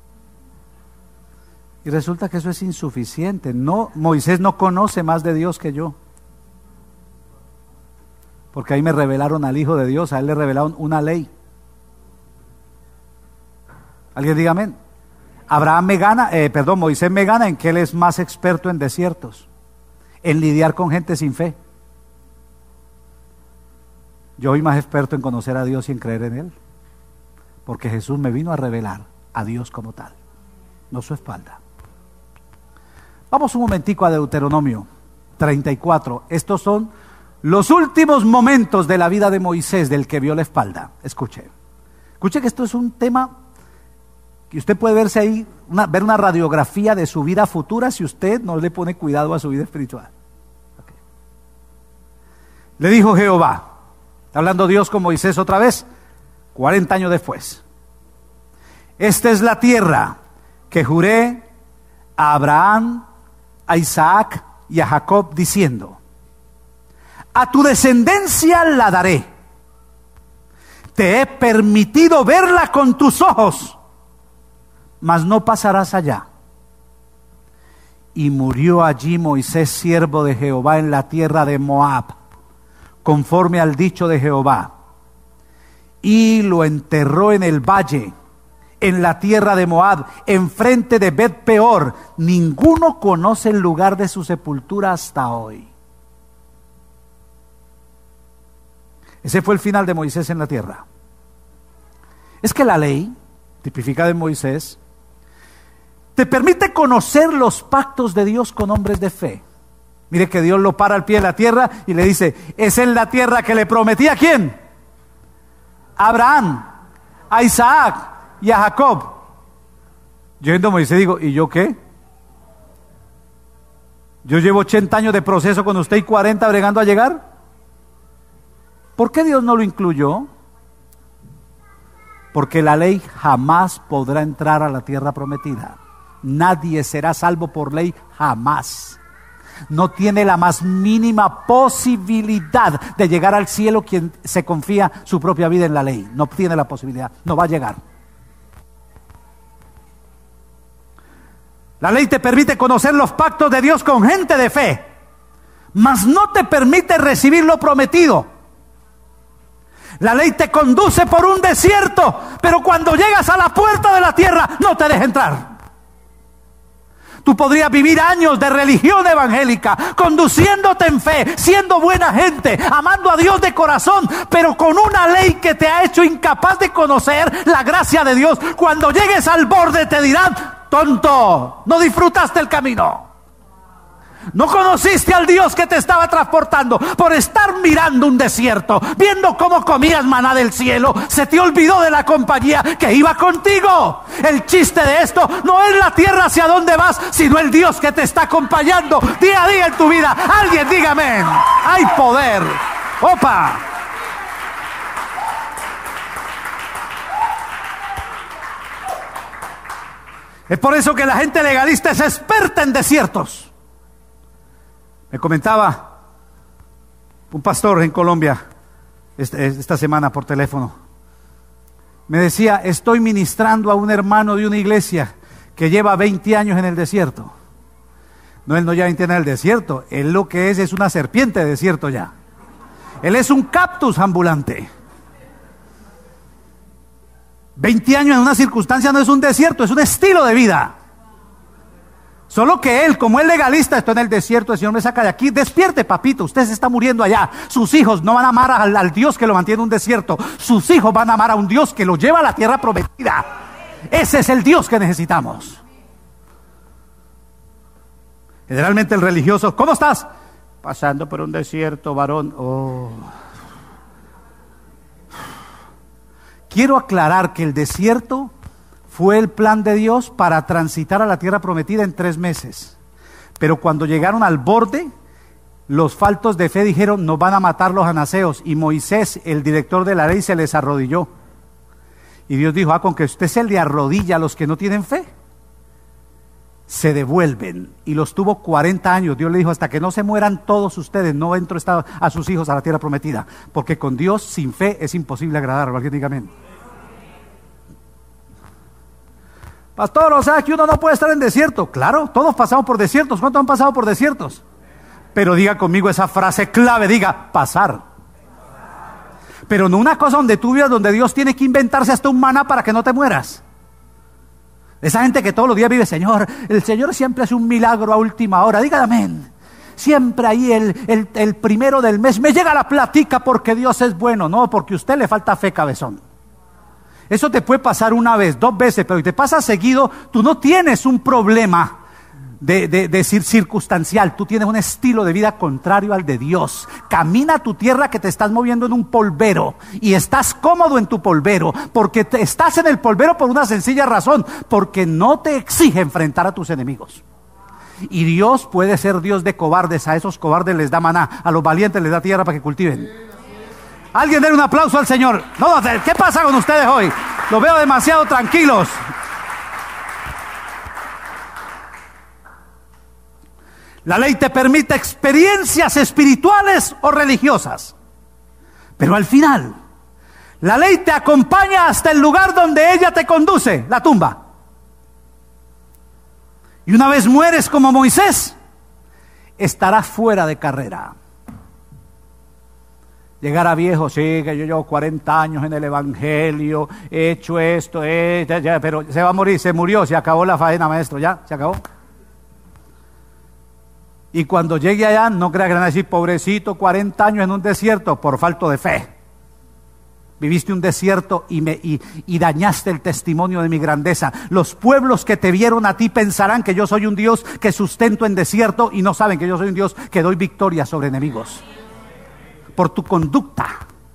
Y resulta que eso es insuficiente. No, Moisés no conoce más de Dios que yo. Porque ahí me revelaron al Hijo de Dios, a él le revelaron una ley. Alguien diga amén. Abraham me gana, eh, perdón, Moisés me gana en que él es más experto en desiertos, en lidiar con gente sin fe. Yo soy más experto en conocer a Dios y en creer en Él, porque Jesús me vino a revelar a Dios como tal, no su espalda. Vamos un momentico a Deuteronomio treinta y cuatro. Estos son los últimos momentos de la vida de Moisés, del que vio la espalda. Escuche, escuche que esto es un tema que usted puede verse ahí, una, ver una radiografía de su vida futura si usted no le pone cuidado a su vida espiritual. Okay. Le dijo Jehová, está hablando Dios con Moisés otra vez, cuarenta años después. Esta es la tierra que juré a Abraham, a Isaac y a Jacob, diciendo, a tu descendencia la daré. Te he permitido verla con tus ojos, mas no pasarás allá. Y murió allí Moisés, siervo de Jehová, en la tierra de Moab, conforme al dicho de Jehová. y lo enterró en el valle, en la tierra de Moab, enfrente de Bet Peor. Ninguno conoce el lugar de su sepultura hasta hoy. Ese fue el final de Moisés en la tierra. Es que la ley, tipificada en Moisés, te permite conocer los pactos de Dios con hombres de fe. Mire que Dios lo para al pie de la tierra y le dice, es en la tierra que le prometí ¿a quién? A Abraham, a Isaac y a Jacob. Yo viendo a Moisés digo, ¿y yo qué? Yo llevo ochenta años de proceso con usted y cuarenta bregando a llegar. ¿Por qué Dios no lo incluyó? Porque la ley jamás podrá entrar a la tierra prometida. Nadie será salvo por ley jamás. No tiene la más mínima posibilidad de llegar al cielo quien se confía su propia vida en la ley. No tiene la posibilidad, no va a llegar. La ley te permite conocer los pactos de Dios con gente de fe, mas no te permite recibir lo prometido. La ley te conduce por un desierto, pero cuando llegas a la puerta de la tierra no te deja entrar. Tú podrías vivir años de religión evangélica, conduciéndote en fe, siendo buena gente, amando a Dios de corazón, pero con una ley que te ha hecho incapaz de conocer la gracia de Dios. Cuando llegues al borde te dirán, tonto, no disfrutaste el camino. No conociste al Dios que te estaba transportando. Por estar mirando un desierto, viendo cómo comías maná del cielo, se te olvidó de la compañía que iba contigo. El chiste de esto no es la tierra hacia donde vas, sino el Dios que te está acompañando día a día en tu vida. Alguien dígame, hay poder. Opa. Es por eso que la gente legalista es experta en desiertos. Me comentaba un pastor en Colombia esta semana por teléfono. Me decía, estoy ministrando a un hermano de una iglesia que lleva veinte años en el desierto. No, él no lleva veinte años en el desierto, él lo que es es una serpiente de desierto ya. Él es un cactus ambulante. veinte años en una circunstancia no es un desierto, es un estilo de vida. Solo que él, como es legalista, estoy en el desierto, el Señor me saca de aquí. Despierte, papito, usted se está muriendo allá. Sus hijos no van a amar al, al Dios que lo mantiene en un desierto. Sus hijos van a amar a un Dios que lo lleva a la tierra prometida. Ese es el Dios que necesitamos. Generalmente el religioso, ¿cómo estás? Pasando por un desierto, varón. Oh. Quiero aclarar que el desierto fue el plan de Dios para transitar a la tierra prometida en tres meses. Pero cuando llegaron al borde, los faltos de fe dijeron, nos van a matar los anaseos. Y Moisés, el director de la ley, se les arrodilló. Y Dios dijo, ah, con que usted se le arrodilla a los que no tienen fe, se devuelven. Y los tuvo cuarenta años. Dios le dijo, hasta que no se mueran todos ustedes, no entro a sus hijos a la tierra prometida. Porque con Dios sin fe es imposible agradarlo. Alguien diga amén. Pastor, o sea que uno no puede estar en desierto. Claro, todos pasamos por desiertos. ¿Cuántos han pasado por desiertos? Pero diga conmigo esa frase clave, diga, pasar. Pero no una cosa donde tú vivas, donde Dios tiene que inventarse hasta un maná para que no te mueras. Esa gente que todos los días vive, Señor, el Señor siempre hace un milagro a última hora. Diga amén. Siempre ahí el, el, el primero del mes me llega la platica porque Dios es bueno. No, porque a usted le falta fe, cabezón. Eso te puede pasar una vez, dos veces, pero si te pasa seguido, tú no tienes un problema de, de, de circunstancial, tú tienes un estilo de vida contrario al de Dios. Camina a tu tierra que te estás moviendo en un polvero y estás cómodo en tu polvero, porque te, estás en el polvero por una sencilla razón, porque no te exige enfrentar a tus enemigos. Y Dios puede ser Dios de cobardes, a esos cobardes les da maná, a los valientes les da tierra para que cultiven. Alguien denle un aplauso al Señor. No, ¿qué pasa con ustedes hoy? Los veo demasiado tranquilos. La ley te permite experiencias espirituales o religiosas, pero al final, la ley te acompaña hasta el lugar donde ella te conduce, la tumba. Y una vez mueres como Moisés, estarás fuera de carrera. Llegara viejo, sí, que yo llevo cuarenta años en el evangelio, he hecho esto, eh, ya, ya, pero se va a morir, se murió, se acabó la faena, maestro, ya, se acabó. Y cuando llegue allá, no crea que van a decir, pobrecito, cuarenta años en un desierto, por falta de fe. Viviste un desierto y, me, y, y dañaste el testimonio de mi grandeza. Los pueblos que te vieron a ti pensarán que yo soy un Dios que sustento en desierto y no saben que yo soy un Dios que doy victoria sobre enemigos. Por tu conducta.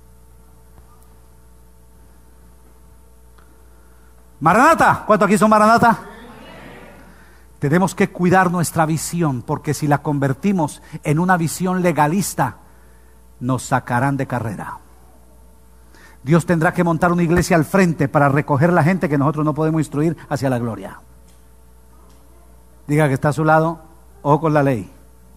Maranata, ¿cuántos aquí son Maranata? Tenemos que cuidar nuestra visión, porque si la convertimos en una visión legalista, nos sacarán de carrera. Dios tendrá que montar una iglesia al frente para recoger la gente que nosotros no podemos instruir hacia la gloria. Diga que está a su lado, ojo con la ley.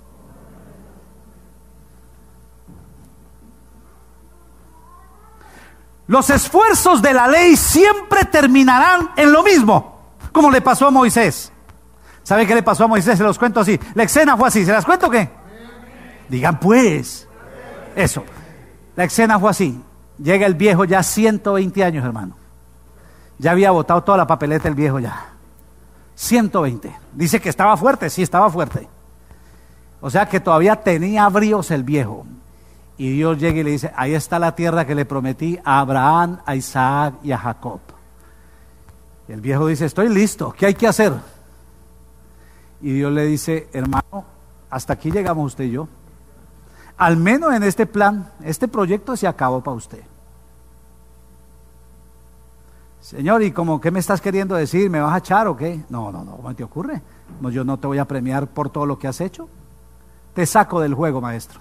Los esfuerzos de la ley siempre terminarán en lo mismo, como le pasó a Moisés. ¿Sabe qué le pasó a Moisés? Se los cuento así. La escena fue así. ¿Se las cuento o qué? Digan pues. Eso. La escena fue así. Llega el viejo ya ciento veinte años, hermano. Ya había botado toda la papeleta el viejo ya. ciento veinte. Dice que estaba fuerte. Sí, estaba fuerte. O sea que todavía tenía bríos el viejo. Y Dios llega y le dice, ahí está la tierra que le prometí a Abraham, a Isaac y a Jacob. Y el viejo dice, estoy listo, ¿qué hay que hacer? Y Dios le dice, hermano, hasta aquí llegamos usted y yo. Al menos en este plan, este proyecto se acabó para usted. Señor, ¿y como qué me estás queriendo decir? ¿Me vas a echar o qué? No, no, no, ¿cómo te ocurre? No, yo no te voy a premiar por todo lo que has hecho. Te saco del juego, maestro.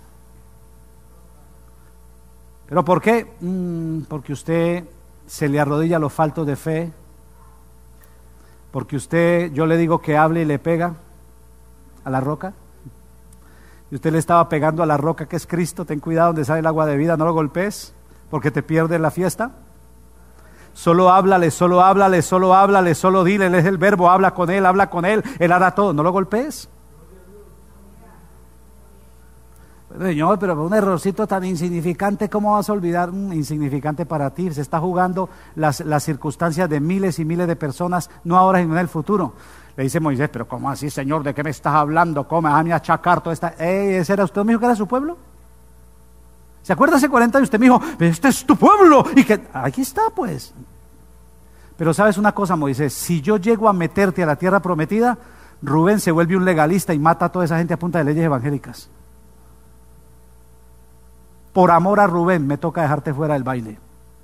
¿Pero por qué? Mm, porque usted se le arrodilla a los faltos de fe. Porque usted, yo le digo que hable y le pega a la roca. Y usted le estaba pegando a la roca que es Cristo. Ten cuidado donde sale el agua de vida, no lo golpees, porque te pierdes la fiesta. Solo háblale, solo háblale, solo háblale, solo dile, él es el verbo, habla con él, habla con él, él hará todo, no lo golpees. Señor, pero un errorcito tan insignificante, ¿cómo vas a olvidar un insignificante para ti? Se está jugando las, las circunstancias de miles y miles de personas, no ahora sino en el futuro. Le dice Moisés, pero ¿cómo así, Señor? ¿De qué me estás hablando? ¿Cómo me vas a achacar toda esta? Ey, ¿ese era usted, me dijo que era su pueblo? ¿Se acuerda hace cuarenta años? Usted me dijo, este es tu pueblo. Y que, aquí está pues. Pero sabes una cosa, Moisés, si yo llego a meterte a la tierra prometida, Rubén se vuelve un legalista y mata a toda esa gente a punta de leyes evangélicas. Por amor a Rubén me toca dejarte fuera del baile.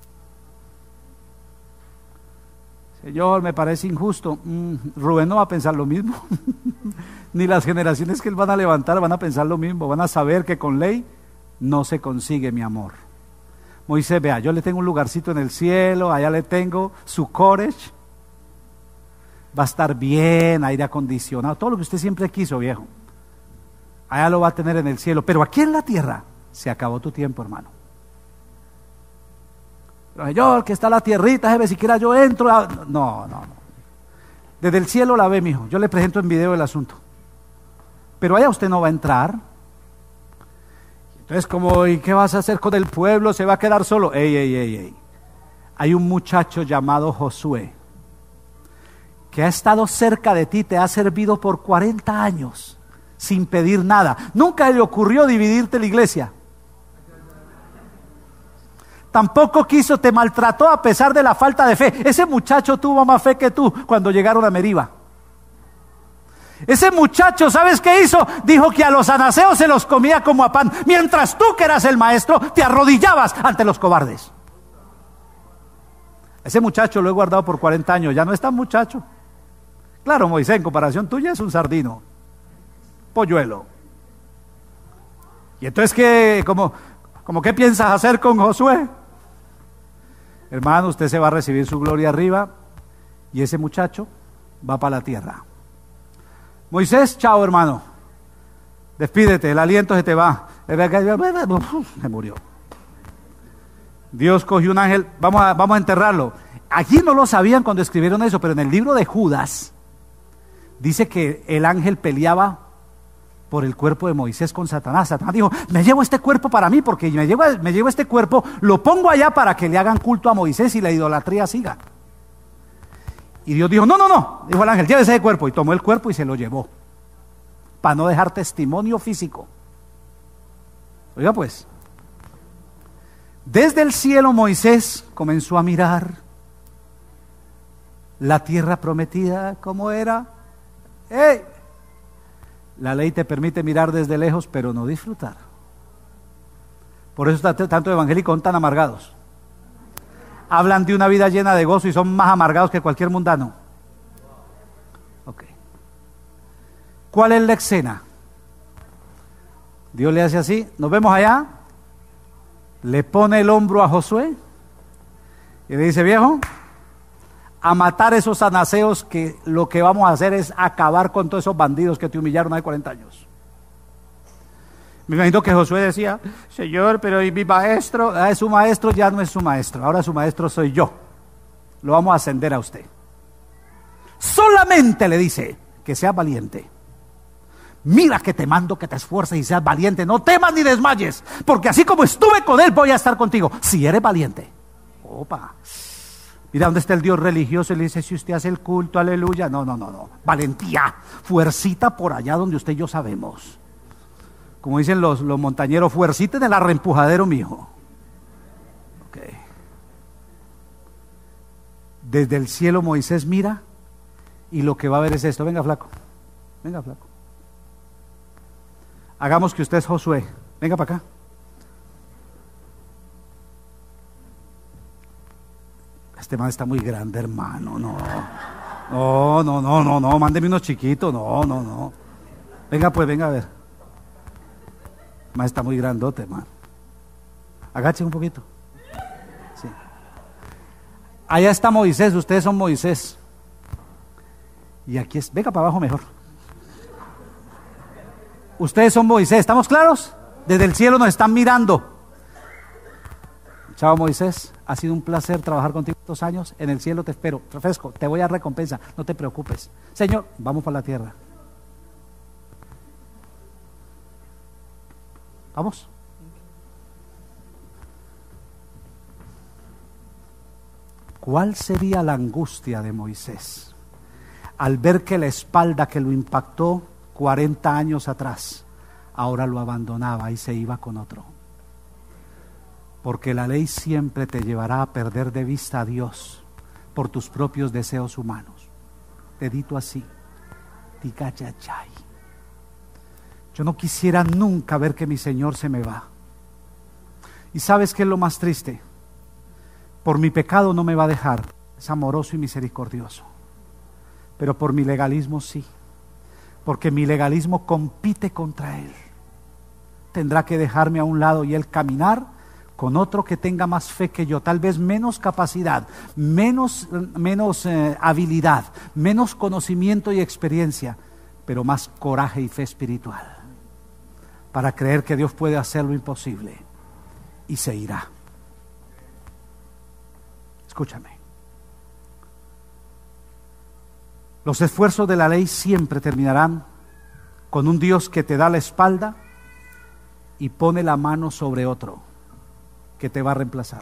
Señor, me parece injusto. Mm, Rubén no va a pensar lo mismo. Ni las generaciones que él van a levantar van a pensar lo mismo. Van a saber que con ley no se consigue mi amor. Moisés, vea, yo le tengo un lugarcito en el cielo, allá le tengo su cottage. Va a estar bien, aire acondicionado, todo lo que usted siempre quiso, viejo. Allá lo va a tener en el cielo, pero aquí en la tierra se acabó tu tiempo, hermano. Pero Señor, que está la tierrita, jefe, siquiera yo entro. A... No, no, no. Desde el cielo la ve, mijo. Yo le presento en video el asunto. Pero allá usted no va a entrar. Entonces, como, ¿y qué vas a hacer con el pueblo? ¿Se va a quedar solo? Ey, ey, ey, ey. Hay un muchacho llamado Josué que ha estado cerca de ti, te ha servido por cuarenta años sin pedir nada. Nunca le ocurrió dividirte la iglesia. Tampoco quiso, te maltrató a pesar de la falta de fe. Ese muchacho tuvo más fe que tú cuando llegaron a Meriba. Ese muchacho, ¿sabes qué hizo? Dijo que a los anaseos se los comía como a pan, mientras tú, que eras el maestro, te arrodillabas ante los cobardes. Ese muchacho lo he guardado por cuarenta años, ya no es tan muchacho. Claro, Moisés, en comparación tuya es un sardino, polluelo. Y entonces, ¿qué, como, como qué piensas hacer con Josué? Hermano, usted se va a recibir su gloria arriba y ese muchacho va para la tierra. Moisés, chao, hermano. Despídete, el aliento se te va. Se murió. Dios cogió un ángel, vamos a, vamos a enterrarlo. Aquí no lo sabían cuando escribieron eso, pero en el libro de Judas dice que el ángel peleaba por el cuerpo de Moisés con Satanás. Satanás dijo, me llevo este cuerpo para mí, porque me llevo, me llevo este cuerpo, lo pongo allá para que le hagan culto a Moisés y la idolatría siga. Y Dios dijo, no, no, no, dijo el ángel, llévese ese cuerpo, y tomó el cuerpo y se lo llevó, para no dejar testimonio físico. Oiga pues, desde el cielo Moisés comenzó a mirar la tierra prometida, ¿cómo era? ¡Ey! La ley te permite mirar desde lejos, pero no disfrutar. Por eso tantos evangélicos son tan amargados. Hablan de una vida llena de gozo y son más amargados que cualquier mundano. Ok. ¿Cuál es la escena? Dios le hace así, nos vemos allá, le pone el hombro a Josué y le dice, viejo, a matar esos anaseos, que lo que vamos a hacer es acabar con todos esos bandidos que te humillaron hace cuarenta años. Me imagino que Josué decía, Señor, pero ¿y mi maestro? Ah, su maestro ya no es su maestro, ahora su maestro soy yo. Lo vamos a ascender a usted. Solamente le dice que sea valiente. Mira que te mando que te esfuerces y seas valiente, no temas ni desmayes, porque así como estuve con él voy a estar contigo, si eres valiente. Opa. Mira dónde está el Dios religioso y le dice, si usted hace el culto, aleluya. No, no, no, no. Valentía, fuercita por allá donde usted y yo sabemos. Como dicen los, los montañeros, fuercita en el arrempujadero, mijo. Ok. Desde el cielo Moisés mira y lo que va a ver es esto. Venga, flaco. Venga, flaco. Hagamos que usted es Josué. Venga para acá. Este man está muy grande, hermano. No. No, no, no, no, no. Mándeme unos chiquitos. No, no, no. Venga, pues, venga a ver. Man está muy grandote, man. Agache un poquito. Sí. Allá está Moisés. Ustedes son Moisés. Y aquí es. Venga para abajo mejor. Ustedes son Moisés. ¿Estamos claros? Desde el cielo nos están mirando. Chao Moisés, ha sido un placer trabajar contigo estos años. En el cielo te espero, refresco, te voy a recompensa, no te preocupes. Señor, vamos para la tierra. Vamos. ¿Cuál sería la angustia de Moisés al ver que la espalda que lo impactó cuarenta años atrás, ahora lo abandonaba y se iba con otro? Porque la ley siempre te llevará a perder de vista a Dios por tus propios deseos humanos. Dedito así. Ticachachay. Yo no quisiera nunca ver que mi Señor se me va. ¿Y sabes qué es lo más triste? Por mi pecado no me va a dejar. Es amoroso y misericordioso. Pero por mi legalismo sí. Porque mi legalismo compite contra Él. Tendrá que dejarme a un lado y Él caminar con otro que tenga más fe que yo, tal vez menos capacidad, menos, menos eh, habilidad, menos conocimiento y experiencia, pero más coraje y fe espiritual, para creer que Dios puede hacer lo imposible, y se irá. Escúchame. Los esfuerzos de la ley siempre terminarán con un Dios que te da la espalda y pone la mano sobre otro que te va a reemplazar.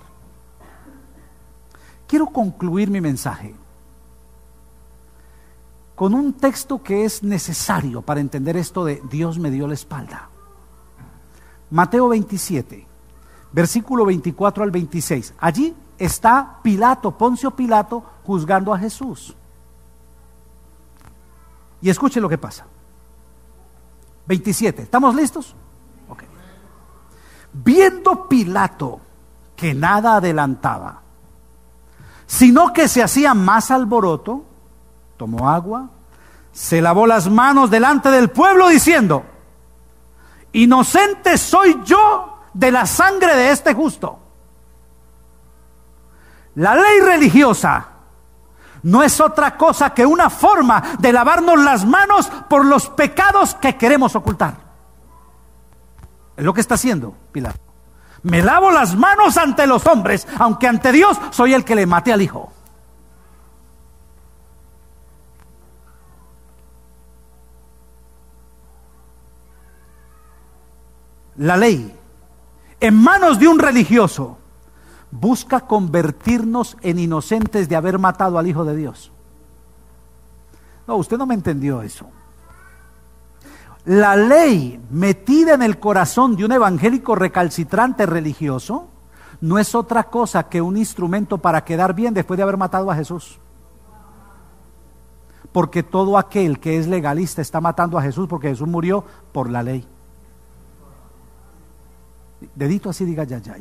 Quiero concluir mi mensaje con un texto que es necesario para entender esto de Dios me dio la espalda. Mateo veintisiete, versículo veinticuatro al veintiséis. Allí está Pilato, Poncio Pilato, juzgando a Jesús. Y escuche lo que pasa. veintisiete, ¿estamos listos? Ok. Viendo Pilato que nada adelantaba, sino que se hacía más alboroto, tomó agua, se lavó las manos delante del pueblo diciendo: inocente soy yo de la sangre de este justo. La ley religiosa no es otra cosa que una forma de lavarnos las manos por los pecados que queremos ocultar. Es lo que está haciendo Pilato. Me lavo las manos ante los hombres, aunque ante Dios soy el que le maté al hijo. la ley, en manos de un religioso, busca convertirnos en inocentes de haber matado al Hijo de Dios. No, usted no me entendió eso. La ley metida en el corazón de un evangélico recalcitrante religioso no es otra cosa que un instrumento para quedar bien después de haber matado a Jesús. Porque todo aquel que es legalista está matando a Jesús, porque Jesús murió por la ley. Dedito así, diga yayay.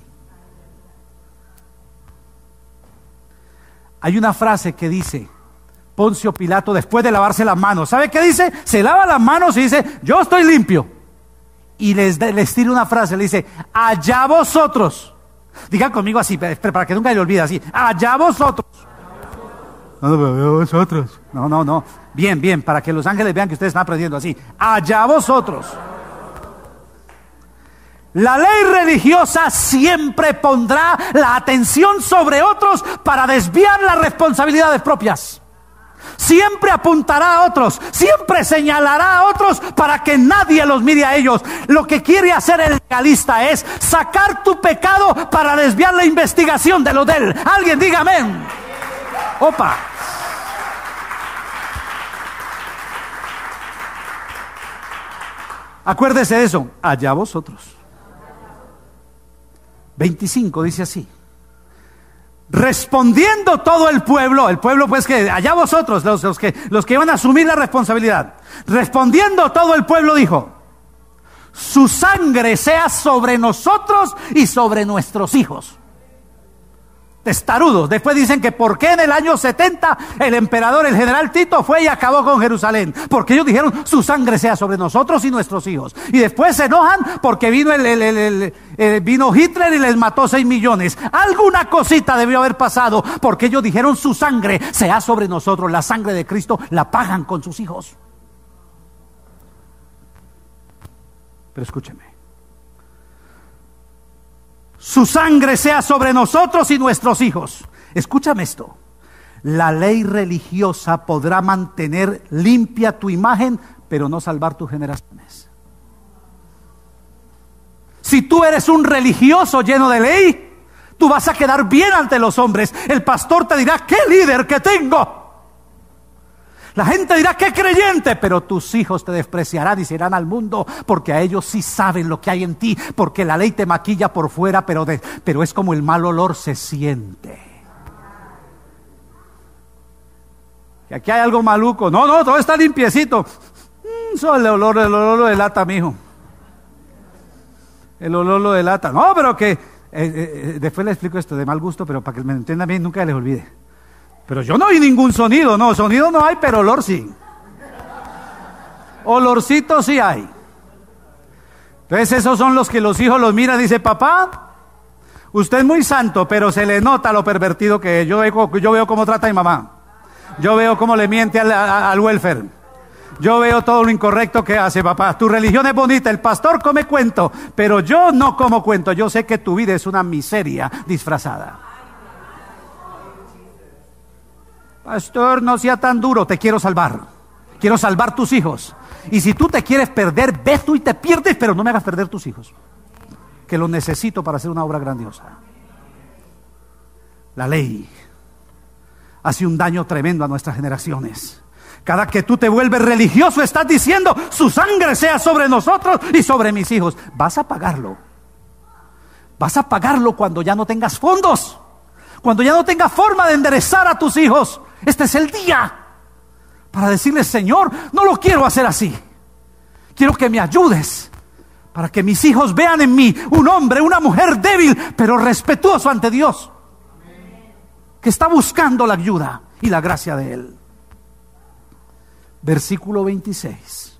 Hay una frase que dice Poncio Pilato después de lavarse las manos. ¿Sabe qué dice? Se lava las manos y dice, yo estoy limpio. Y les, les tira una frase, le dice, allá vosotros. Digan conmigo así, para que nunca le olvide así, allá vosotros. No, no, vosotros. No, no, no. Bien, bien, para que los ángeles vean que ustedes están aprendiendo así. Allá vosotros. La ley religiosa siempre pondrá la atención sobre otros para desviar las responsabilidades propias. Siempre apuntará a otros, siempre señalará a otros para que nadie los mire a ellos. Lo que quiere hacer el legalista es sacar tu pecado para desviar la investigación de lo de él. Alguien diga amén. Opa. Acuérdese de eso, allá vosotros. veinticinco dice así. Respondiendo todo el pueblo, el pueblo pues que allá vosotros, los, los, que, los que iban a asumir la responsabilidad. Respondiendo todo el pueblo dijo, su sangre sea sobre nosotros y sobre nuestros hijos. Testarudos. Después dicen que por qué en el año setenta el emperador, el general Tito fue y acabó con Jerusalén, porque ellos dijeron su sangre sea sobre nosotros y nuestros hijos, y después se enojan porque vino el, el, el, el, el vino Hitler y les mató seis millones. Alguna cosita debió haber pasado, porque ellos dijeron su sangre sea sobre nosotros. La sangre de Cristo la pagan con sus hijos. Pero escúcheme, su sangre sea sobre nosotros y nuestros hijos. Escúchame esto. La ley religiosa podrá mantener limpia tu imagen, pero no salvar tus generaciones. Si tú eres un religioso lleno de ley, tú vas a quedar bien ante los hombres. El pastor te dirá, ¿qué líder que tengo? La gente dirá, qué creyente, pero tus hijos te despreciarán y se irán al mundo, porque a ellos sí saben lo que hay en ti, porque la ley te maquilla por fuera, pero, de, pero es como el mal olor se siente. Que aquí hay algo maluco. No, no, todo está limpiecito. Mm, eso el olor, el olor lo delata, mijo. El olor lo delata. No, pero que, eh, eh, después le explico esto de mal gusto, pero para que me entiendan bien, nunca les olvide. Pero yo no oí ningún sonido, no, sonido no hay, pero olor sí. Olorcito sí hay. Entonces esos son los que los hijos los miran y dicen, papá, usted es muy santo, pero se le nota lo pervertido que es. Yo veo, yo veo cómo trata a mi mamá. Yo veo cómo le miente al, al welfare. Yo veo todo lo incorrecto que hace, papá. Tu religión es bonita, el pastor come cuento, pero yo no como cuento. Yo sé que tu vida es una miseria disfrazada. Pastor, no sea tan duro, te quiero salvar. Quiero salvar tus hijos. Y si tú te quieres perder, ve tú y te pierdes, pero no me hagas perder tus hijos, que los necesito para hacer una obra grandiosa. La ley hace un daño tremendo a nuestras generaciones. Cada que tú te vuelves religioso, estás diciendo, su sangre sea sobre nosotros y sobre mis hijos. Vas a pagarlo. Vas a pagarlo cuando ya no tengas fondos, cuando ya no tengas forma de enderezar a tus hijos. Este es el día para decirles, Señor, no lo quiero hacer así. Quiero que me ayudes para que mis hijos vean en mí un hombre, una mujer débil, pero respetuoso ante Dios, que está buscando la ayuda y la gracia de Él. Versículo veintiséis.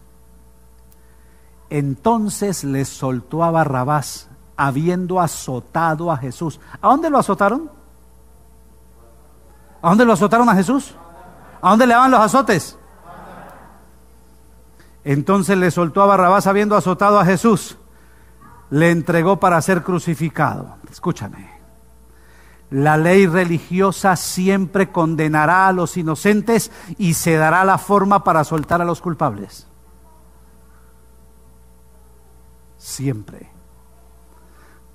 Entonces les soltó a Barrabás, habiendo azotado a Jesús. ¿A dónde lo azotaron? ¿A dónde lo azotaron a Jesús? ¿A dónde le daban los azotes? Entonces le soltó a Barrabás, habiendo azotado a Jesús, le entregó para ser crucificado. Escúchame. La ley religiosa siempre condenará a los inocentes y se dará la forma para soltar a los culpables. Siempre.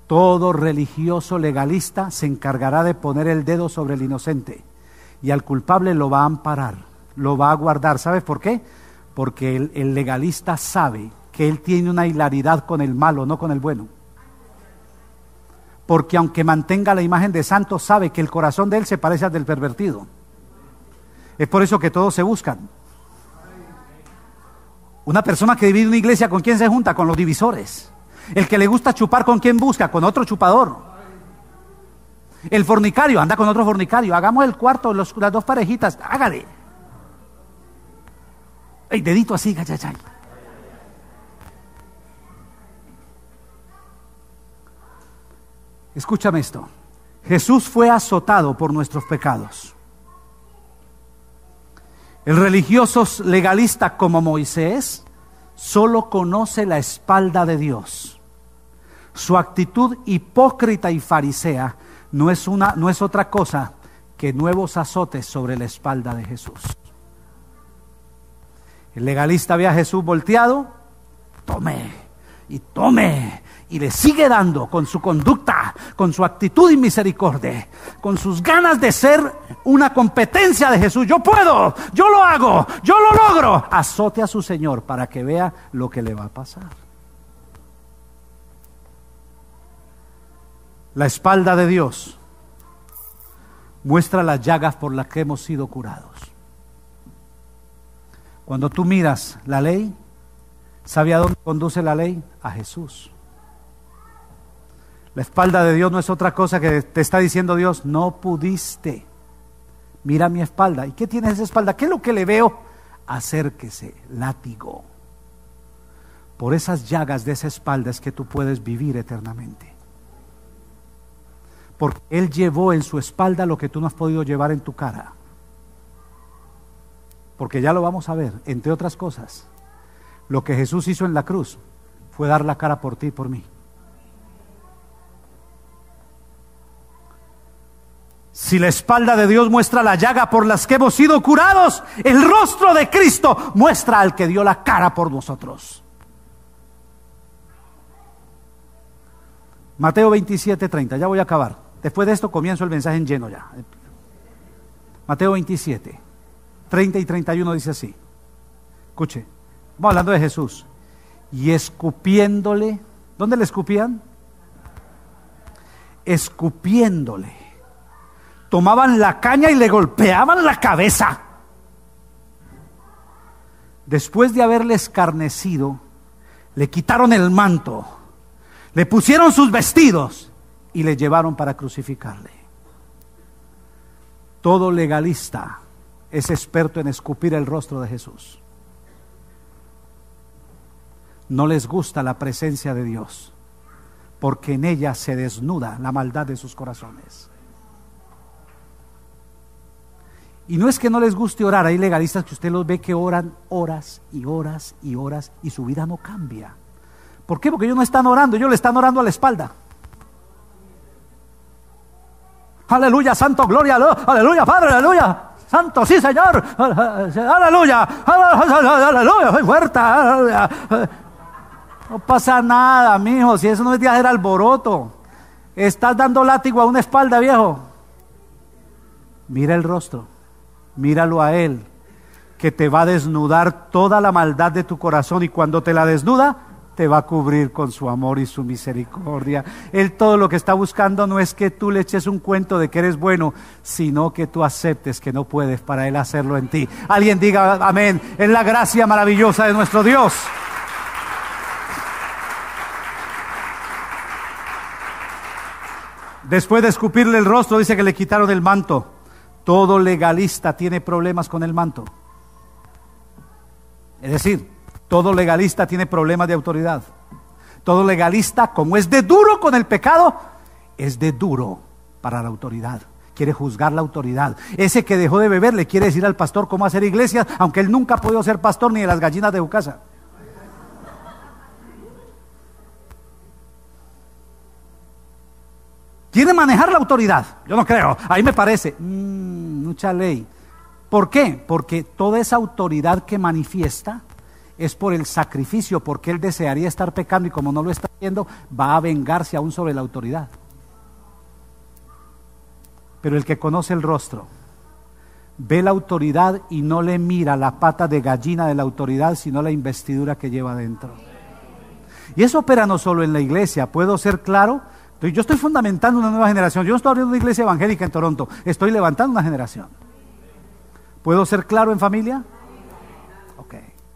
Todo religioso legalista se encargará de poner el dedo sobre el inocente y al culpable lo va a amparar, lo va a guardar. ¿Sabes por qué? Porque el, el legalista sabe que él tiene una hilaridad con el malo, no con el bueno. Porque aunque mantenga la imagen de santo, sabe que el corazón de él se parece al del pervertido. Es por eso que todos se buscan. Una persona que divide una iglesia, ¿con quién se junta? Con los divisores. El que le gusta chupar, ¿con quién busca? Con otro chupador. El fornicario anda con otro fornicario. Hagamos el cuarto, los, las dos parejitas, hágale. El dedito así, gachachay. Escúchame esto. Jesús fue azotado por nuestros pecados. El religioso legalista como Moisés solo conoce la espalda de Dios. Su actitud hipócrita y farisea no es, una, no es otra cosa que nuevos azotes sobre la espalda de Jesús. El legalista ve a Jesús volteado, tome y tome, y le sigue dando con su conducta, con su actitud y misericordia, con sus ganas de ser una competencia de Jesús. Yo puedo, yo lo hago, yo lo logro. Azote a su Señor para que vea lo que le va a pasar. La espalda de Dios muestra las llagas por las que hemos sido curados. Cuando tú miras la ley, ¿sabe a dónde conduce la ley? A Jesús. La espalda de Dios no es otra cosa que te está diciendo Dios, no pudiste. Mira mi espalda. ¿Y qué tiene esa espalda? ¿Qué es lo que le veo? Acérquese, látigo. Por esas llagas de esa espalda es que tú puedes vivir eternamente. Porque Él llevó en su espalda lo que tú no has podido llevar en tu cara. Porque ya lo vamos a ver, entre otras cosas, lo que Jesús hizo en la cruz fue dar la cara por ti y por mí. Si la espalda de Dios muestra la llaga por las que hemos sido curados, el rostro de Cristo muestra al que dio la cara por nosotros. Mateo veintisiete, treinta, ya voy a acabar. Después de esto comienzo el mensaje en lleno ya. Mateo veintisiete, treinta y treinta y uno dice así. Escuche, vamos hablando de Jesús. Y escupiéndole, ¿dónde le escupían? Escupiéndole. Tomaban la caña y le golpeaban la cabeza. Después de haberle escarnecido, le quitaron el manto, le pusieron sus vestidos y le llevaron para crucificarle. Todo legalista es experto en escupir el rostro de Jesús. No les gusta la presencia de Dios, porque en ella se desnuda la maldad de sus corazones. Y no es que no les guste orar, hay legalistas que usted los ve que oran horas y horas y horas y su vida no cambia. ¿Por qué? Porque ellos no están orando, ellos le están orando a la espalda. Aleluya, santo, gloria, aleluya, Padre, aleluya, santo, sí, Señor, aleluya, aleluya, soy fuerte, aleluya. No pasa nada, mijo, si eso no es de hacer alboroto. Estás dando látigo a una espalda, viejo. Mira el rostro, míralo a Él, que te va a desnudar toda la maldad de tu corazón, y cuando te la desnuda, te va a cubrir con su amor y su misericordia. Él todo lo que está buscando no es que tú le eches un cuento de que eres bueno, sino que tú aceptes que no puedes para Él hacerlo en ti. Alguien diga amén. Es la gracia maravillosa de nuestro Dios. Después de escupirle el rostro, dice que le quitaron el manto. Todo legalista tiene problemas con el manto. Es decir, todo legalista tiene problemas de autoridad. Todo legalista, como es de duro con el pecado, es de duro para la autoridad. Quiere juzgar la autoridad. Ese que dejó de beber le quiere decir al pastor cómo hacer iglesias, aunque él nunca ha podido ser pastor ni de las gallinas de su casa. Quiere manejar la autoridad. Yo no creo. Ahí me parece. Mmm, mucha ley. ¿Por qué? Porque toda esa autoridad que manifiesta es por el sacrificio, porque él desearía estar pecando y como no lo está haciendo, va a vengarse aún sobre la autoridad. Pero el que conoce el rostro, ve la autoridad y no le mira la pata de gallina de la autoridad, sino la investidura que lleva adentro. Y eso opera no solo en la iglesia, ¿puedo ser claro? Yo estoy fundamentando una nueva generación, yo no estoy abriendo una iglesia evangélica en Toronto, estoy levantando una generación. ¿Puedo ser claro en familia? Ok.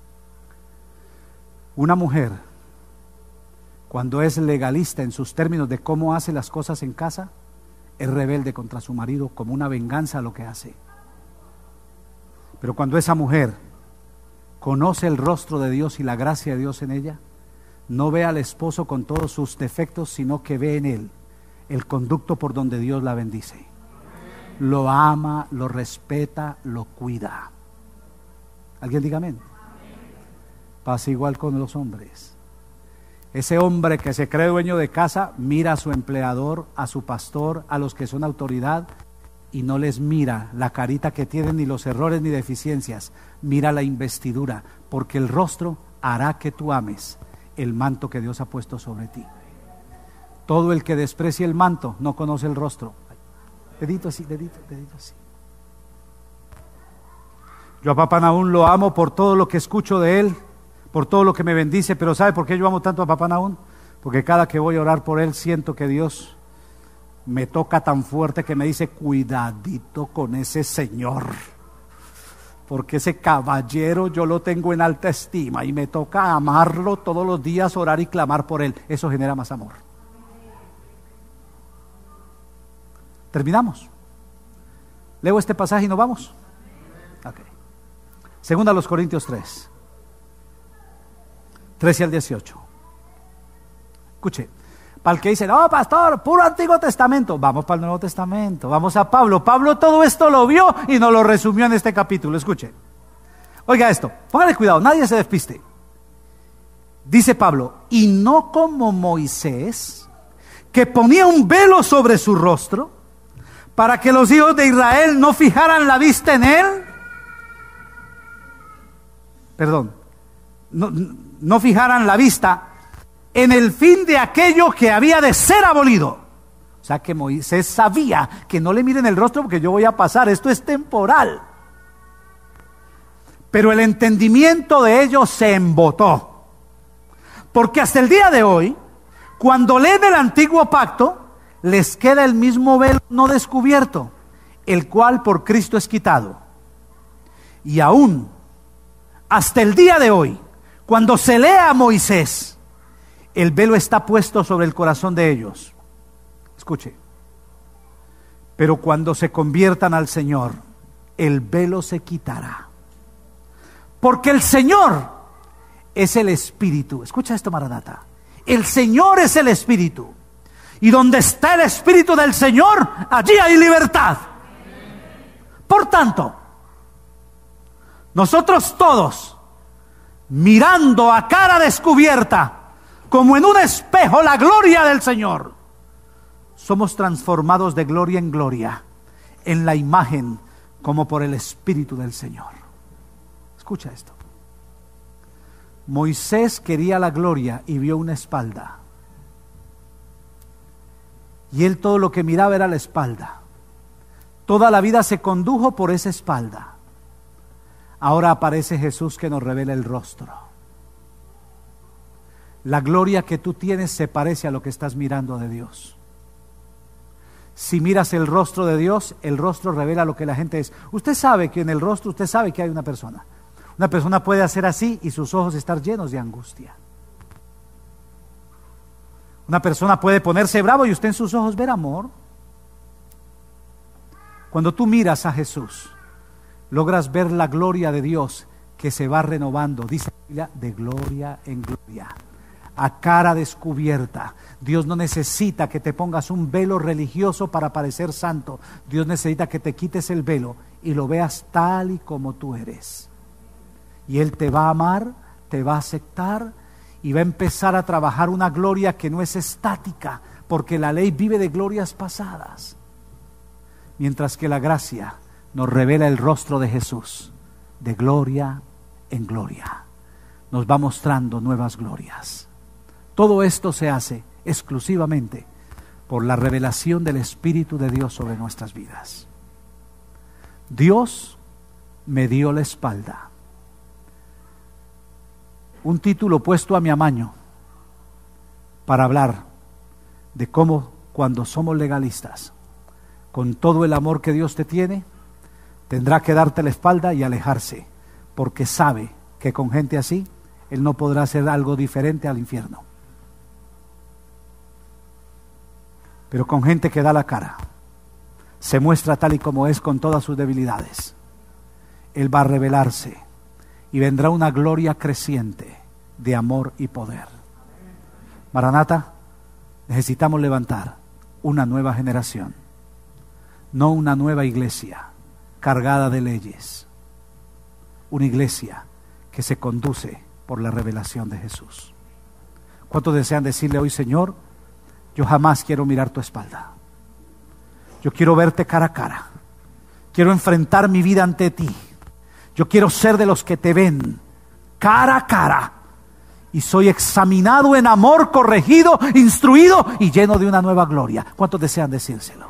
Una mujer, cuando es legalista en sus términos de cómo hace las cosas en casa, es rebelde contra su marido como una venganza a lo que hace. Pero cuando esa mujer conoce el rostro de Dios y la gracia de Dios en ella, no ve al esposo con todos sus defectos, sino que ve en él el conducto por donde Dios la bendice. Lo ama, lo respeta, lo cuida. ¿Alguien diga amén? Pasa igual con los hombres. Ese hombre que se cree dueño de casa mira a su empleador, a su pastor, a los que son autoridad y no les mira la carita que tienen, ni los errores ni deficiencias. Mira la investidura, porque el rostro hará que tú ames el manto que Dios ha puesto sobre ti. Todo el que desprecie el manto no conoce el rostro. Dedito así, dedito, dedito así. Yo a Papá Nahum lo amo por todo lo que escucho de él, por todo lo que me bendice, pero ¿sabe por qué yo amo tanto a Papá Nahum? Porque cada que voy a orar por él siento que Dios me toca tan fuerte que me dice, cuidadito con ese señor, porque ese caballero yo lo tengo en alta estima y me toca amarlo todos los días, orar y clamar por él. Eso genera más amor. Terminamos. Leo este pasaje y nos vamos. Okay. Segunda a los Corintios tres, trece al dieciocho. Escuche, para el que dice, no, pastor, puro Antiguo Testamento, vamos para el Nuevo Testamento, vamos a Pablo. Pablo todo esto lo vio y nos lo resumió en este capítulo. Escuche, oiga esto, póngale cuidado, nadie se despiste. Dice Pablo, y no como Moisés, que ponía un velo sobre su rostro, para que los hijos de Israel no fijaran la vista en él. Perdón, no, no fijaran la vista en el fin de aquello que había de ser abolido. O sea que Moisés sabía que no le miren el rostro porque yo voy a pasar, esto es temporal. Pero el entendimiento de ellos se embotó. Porque hasta el día de hoy, cuando leen el antiguo pacto, les queda el mismo velo no descubierto, el cual por Cristo es quitado. Y aún, hasta el día de hoy, cuando se lee a Moisés, el velo está puesto sobre el corazón de ellos. Escuche, pero cuando se conviertan al Señor, el velo se quitará. Porque el Señor es el Espíritu. Escucha esto, Maranata. El Señor es el Espíritu. Y donde está el Espíritu del Señor, allí hay libertad. Por tanto, nosotros todos, mirando a cara descubierta, como en un espejo, la gloria del Señor, somos transformados de gloria en gloria, en la imagen como por el Espíritu del Señor. Escucha esto. Moisés quería la gloria y vio una espalda. Y él todo lo que miraba era la espalda. Toda la vida se condujo por esa espalda. Ahora aparece Jesús que nos revela el rostro. La gloria que tú tienes se parece a lo que estás mirando de Dios. Si miras el rostro de Dios, el rostro revela lo que la gente es. Usted sabe que en el rostro, usted sabe que hay una persona. Una persona puede hacer así y sus ojos estar llenos de angustia. Una persona puede ponerse bravo y usted en sus ojos ver amor. Cuando tú miras a Jesús, logras ver la gloria de Dios que se va renovando, dice la Biblia, de gloria en gloria, a cara descubierta. Dios no necesita que te pongas un velo religioso para parecer santo. Dios necesita que te quites el velo y lo veas tal y como tú eres. Y Él te va a amar, te va a aceptar y va a empezar a trabajar una gloria que no es estática, porque la ley vive de glorias pasadas. Mientras que la gracia nos revela el rostro de Jesús, de gloria en gloria. nos va mostrando nuevas glorias. Todo esto se hace exclusivamente por la revelación del Espíritu de Dios sobre nuestras vidas. Dios me dio la espalda. Un título puesto a mi amaño para hablar de cómo cuando somos legalistas, con todo el amor que Dios te tiene, tendrá que darte la espalda y alejarse, porque sabe que con gente así, Él no podrá hacer algo diferente al infierno. Pero con gente que da la cara, se muestra tal y como es con todas sus debilidades, Él va a revelarse y vendrá una gloria creciente de amor y poder. Maranata, necesitamos levantar una nueva generación, no una nueva iglesia cargada de leyes, una iglesia que se conduce por la revelación de Jesús. ¿Cuántos desean decirle hoy: Señor, yo jamás quiero mirar tu espalda, yo quiero verte cara a cara, quiero enfrentar mi vida ante ti, yo quiero ser de los que te ven cara a cara y soy examinado en amor, corregido, instruido y lleno de una nueva gloria? ¿Cuántos desean decírselo?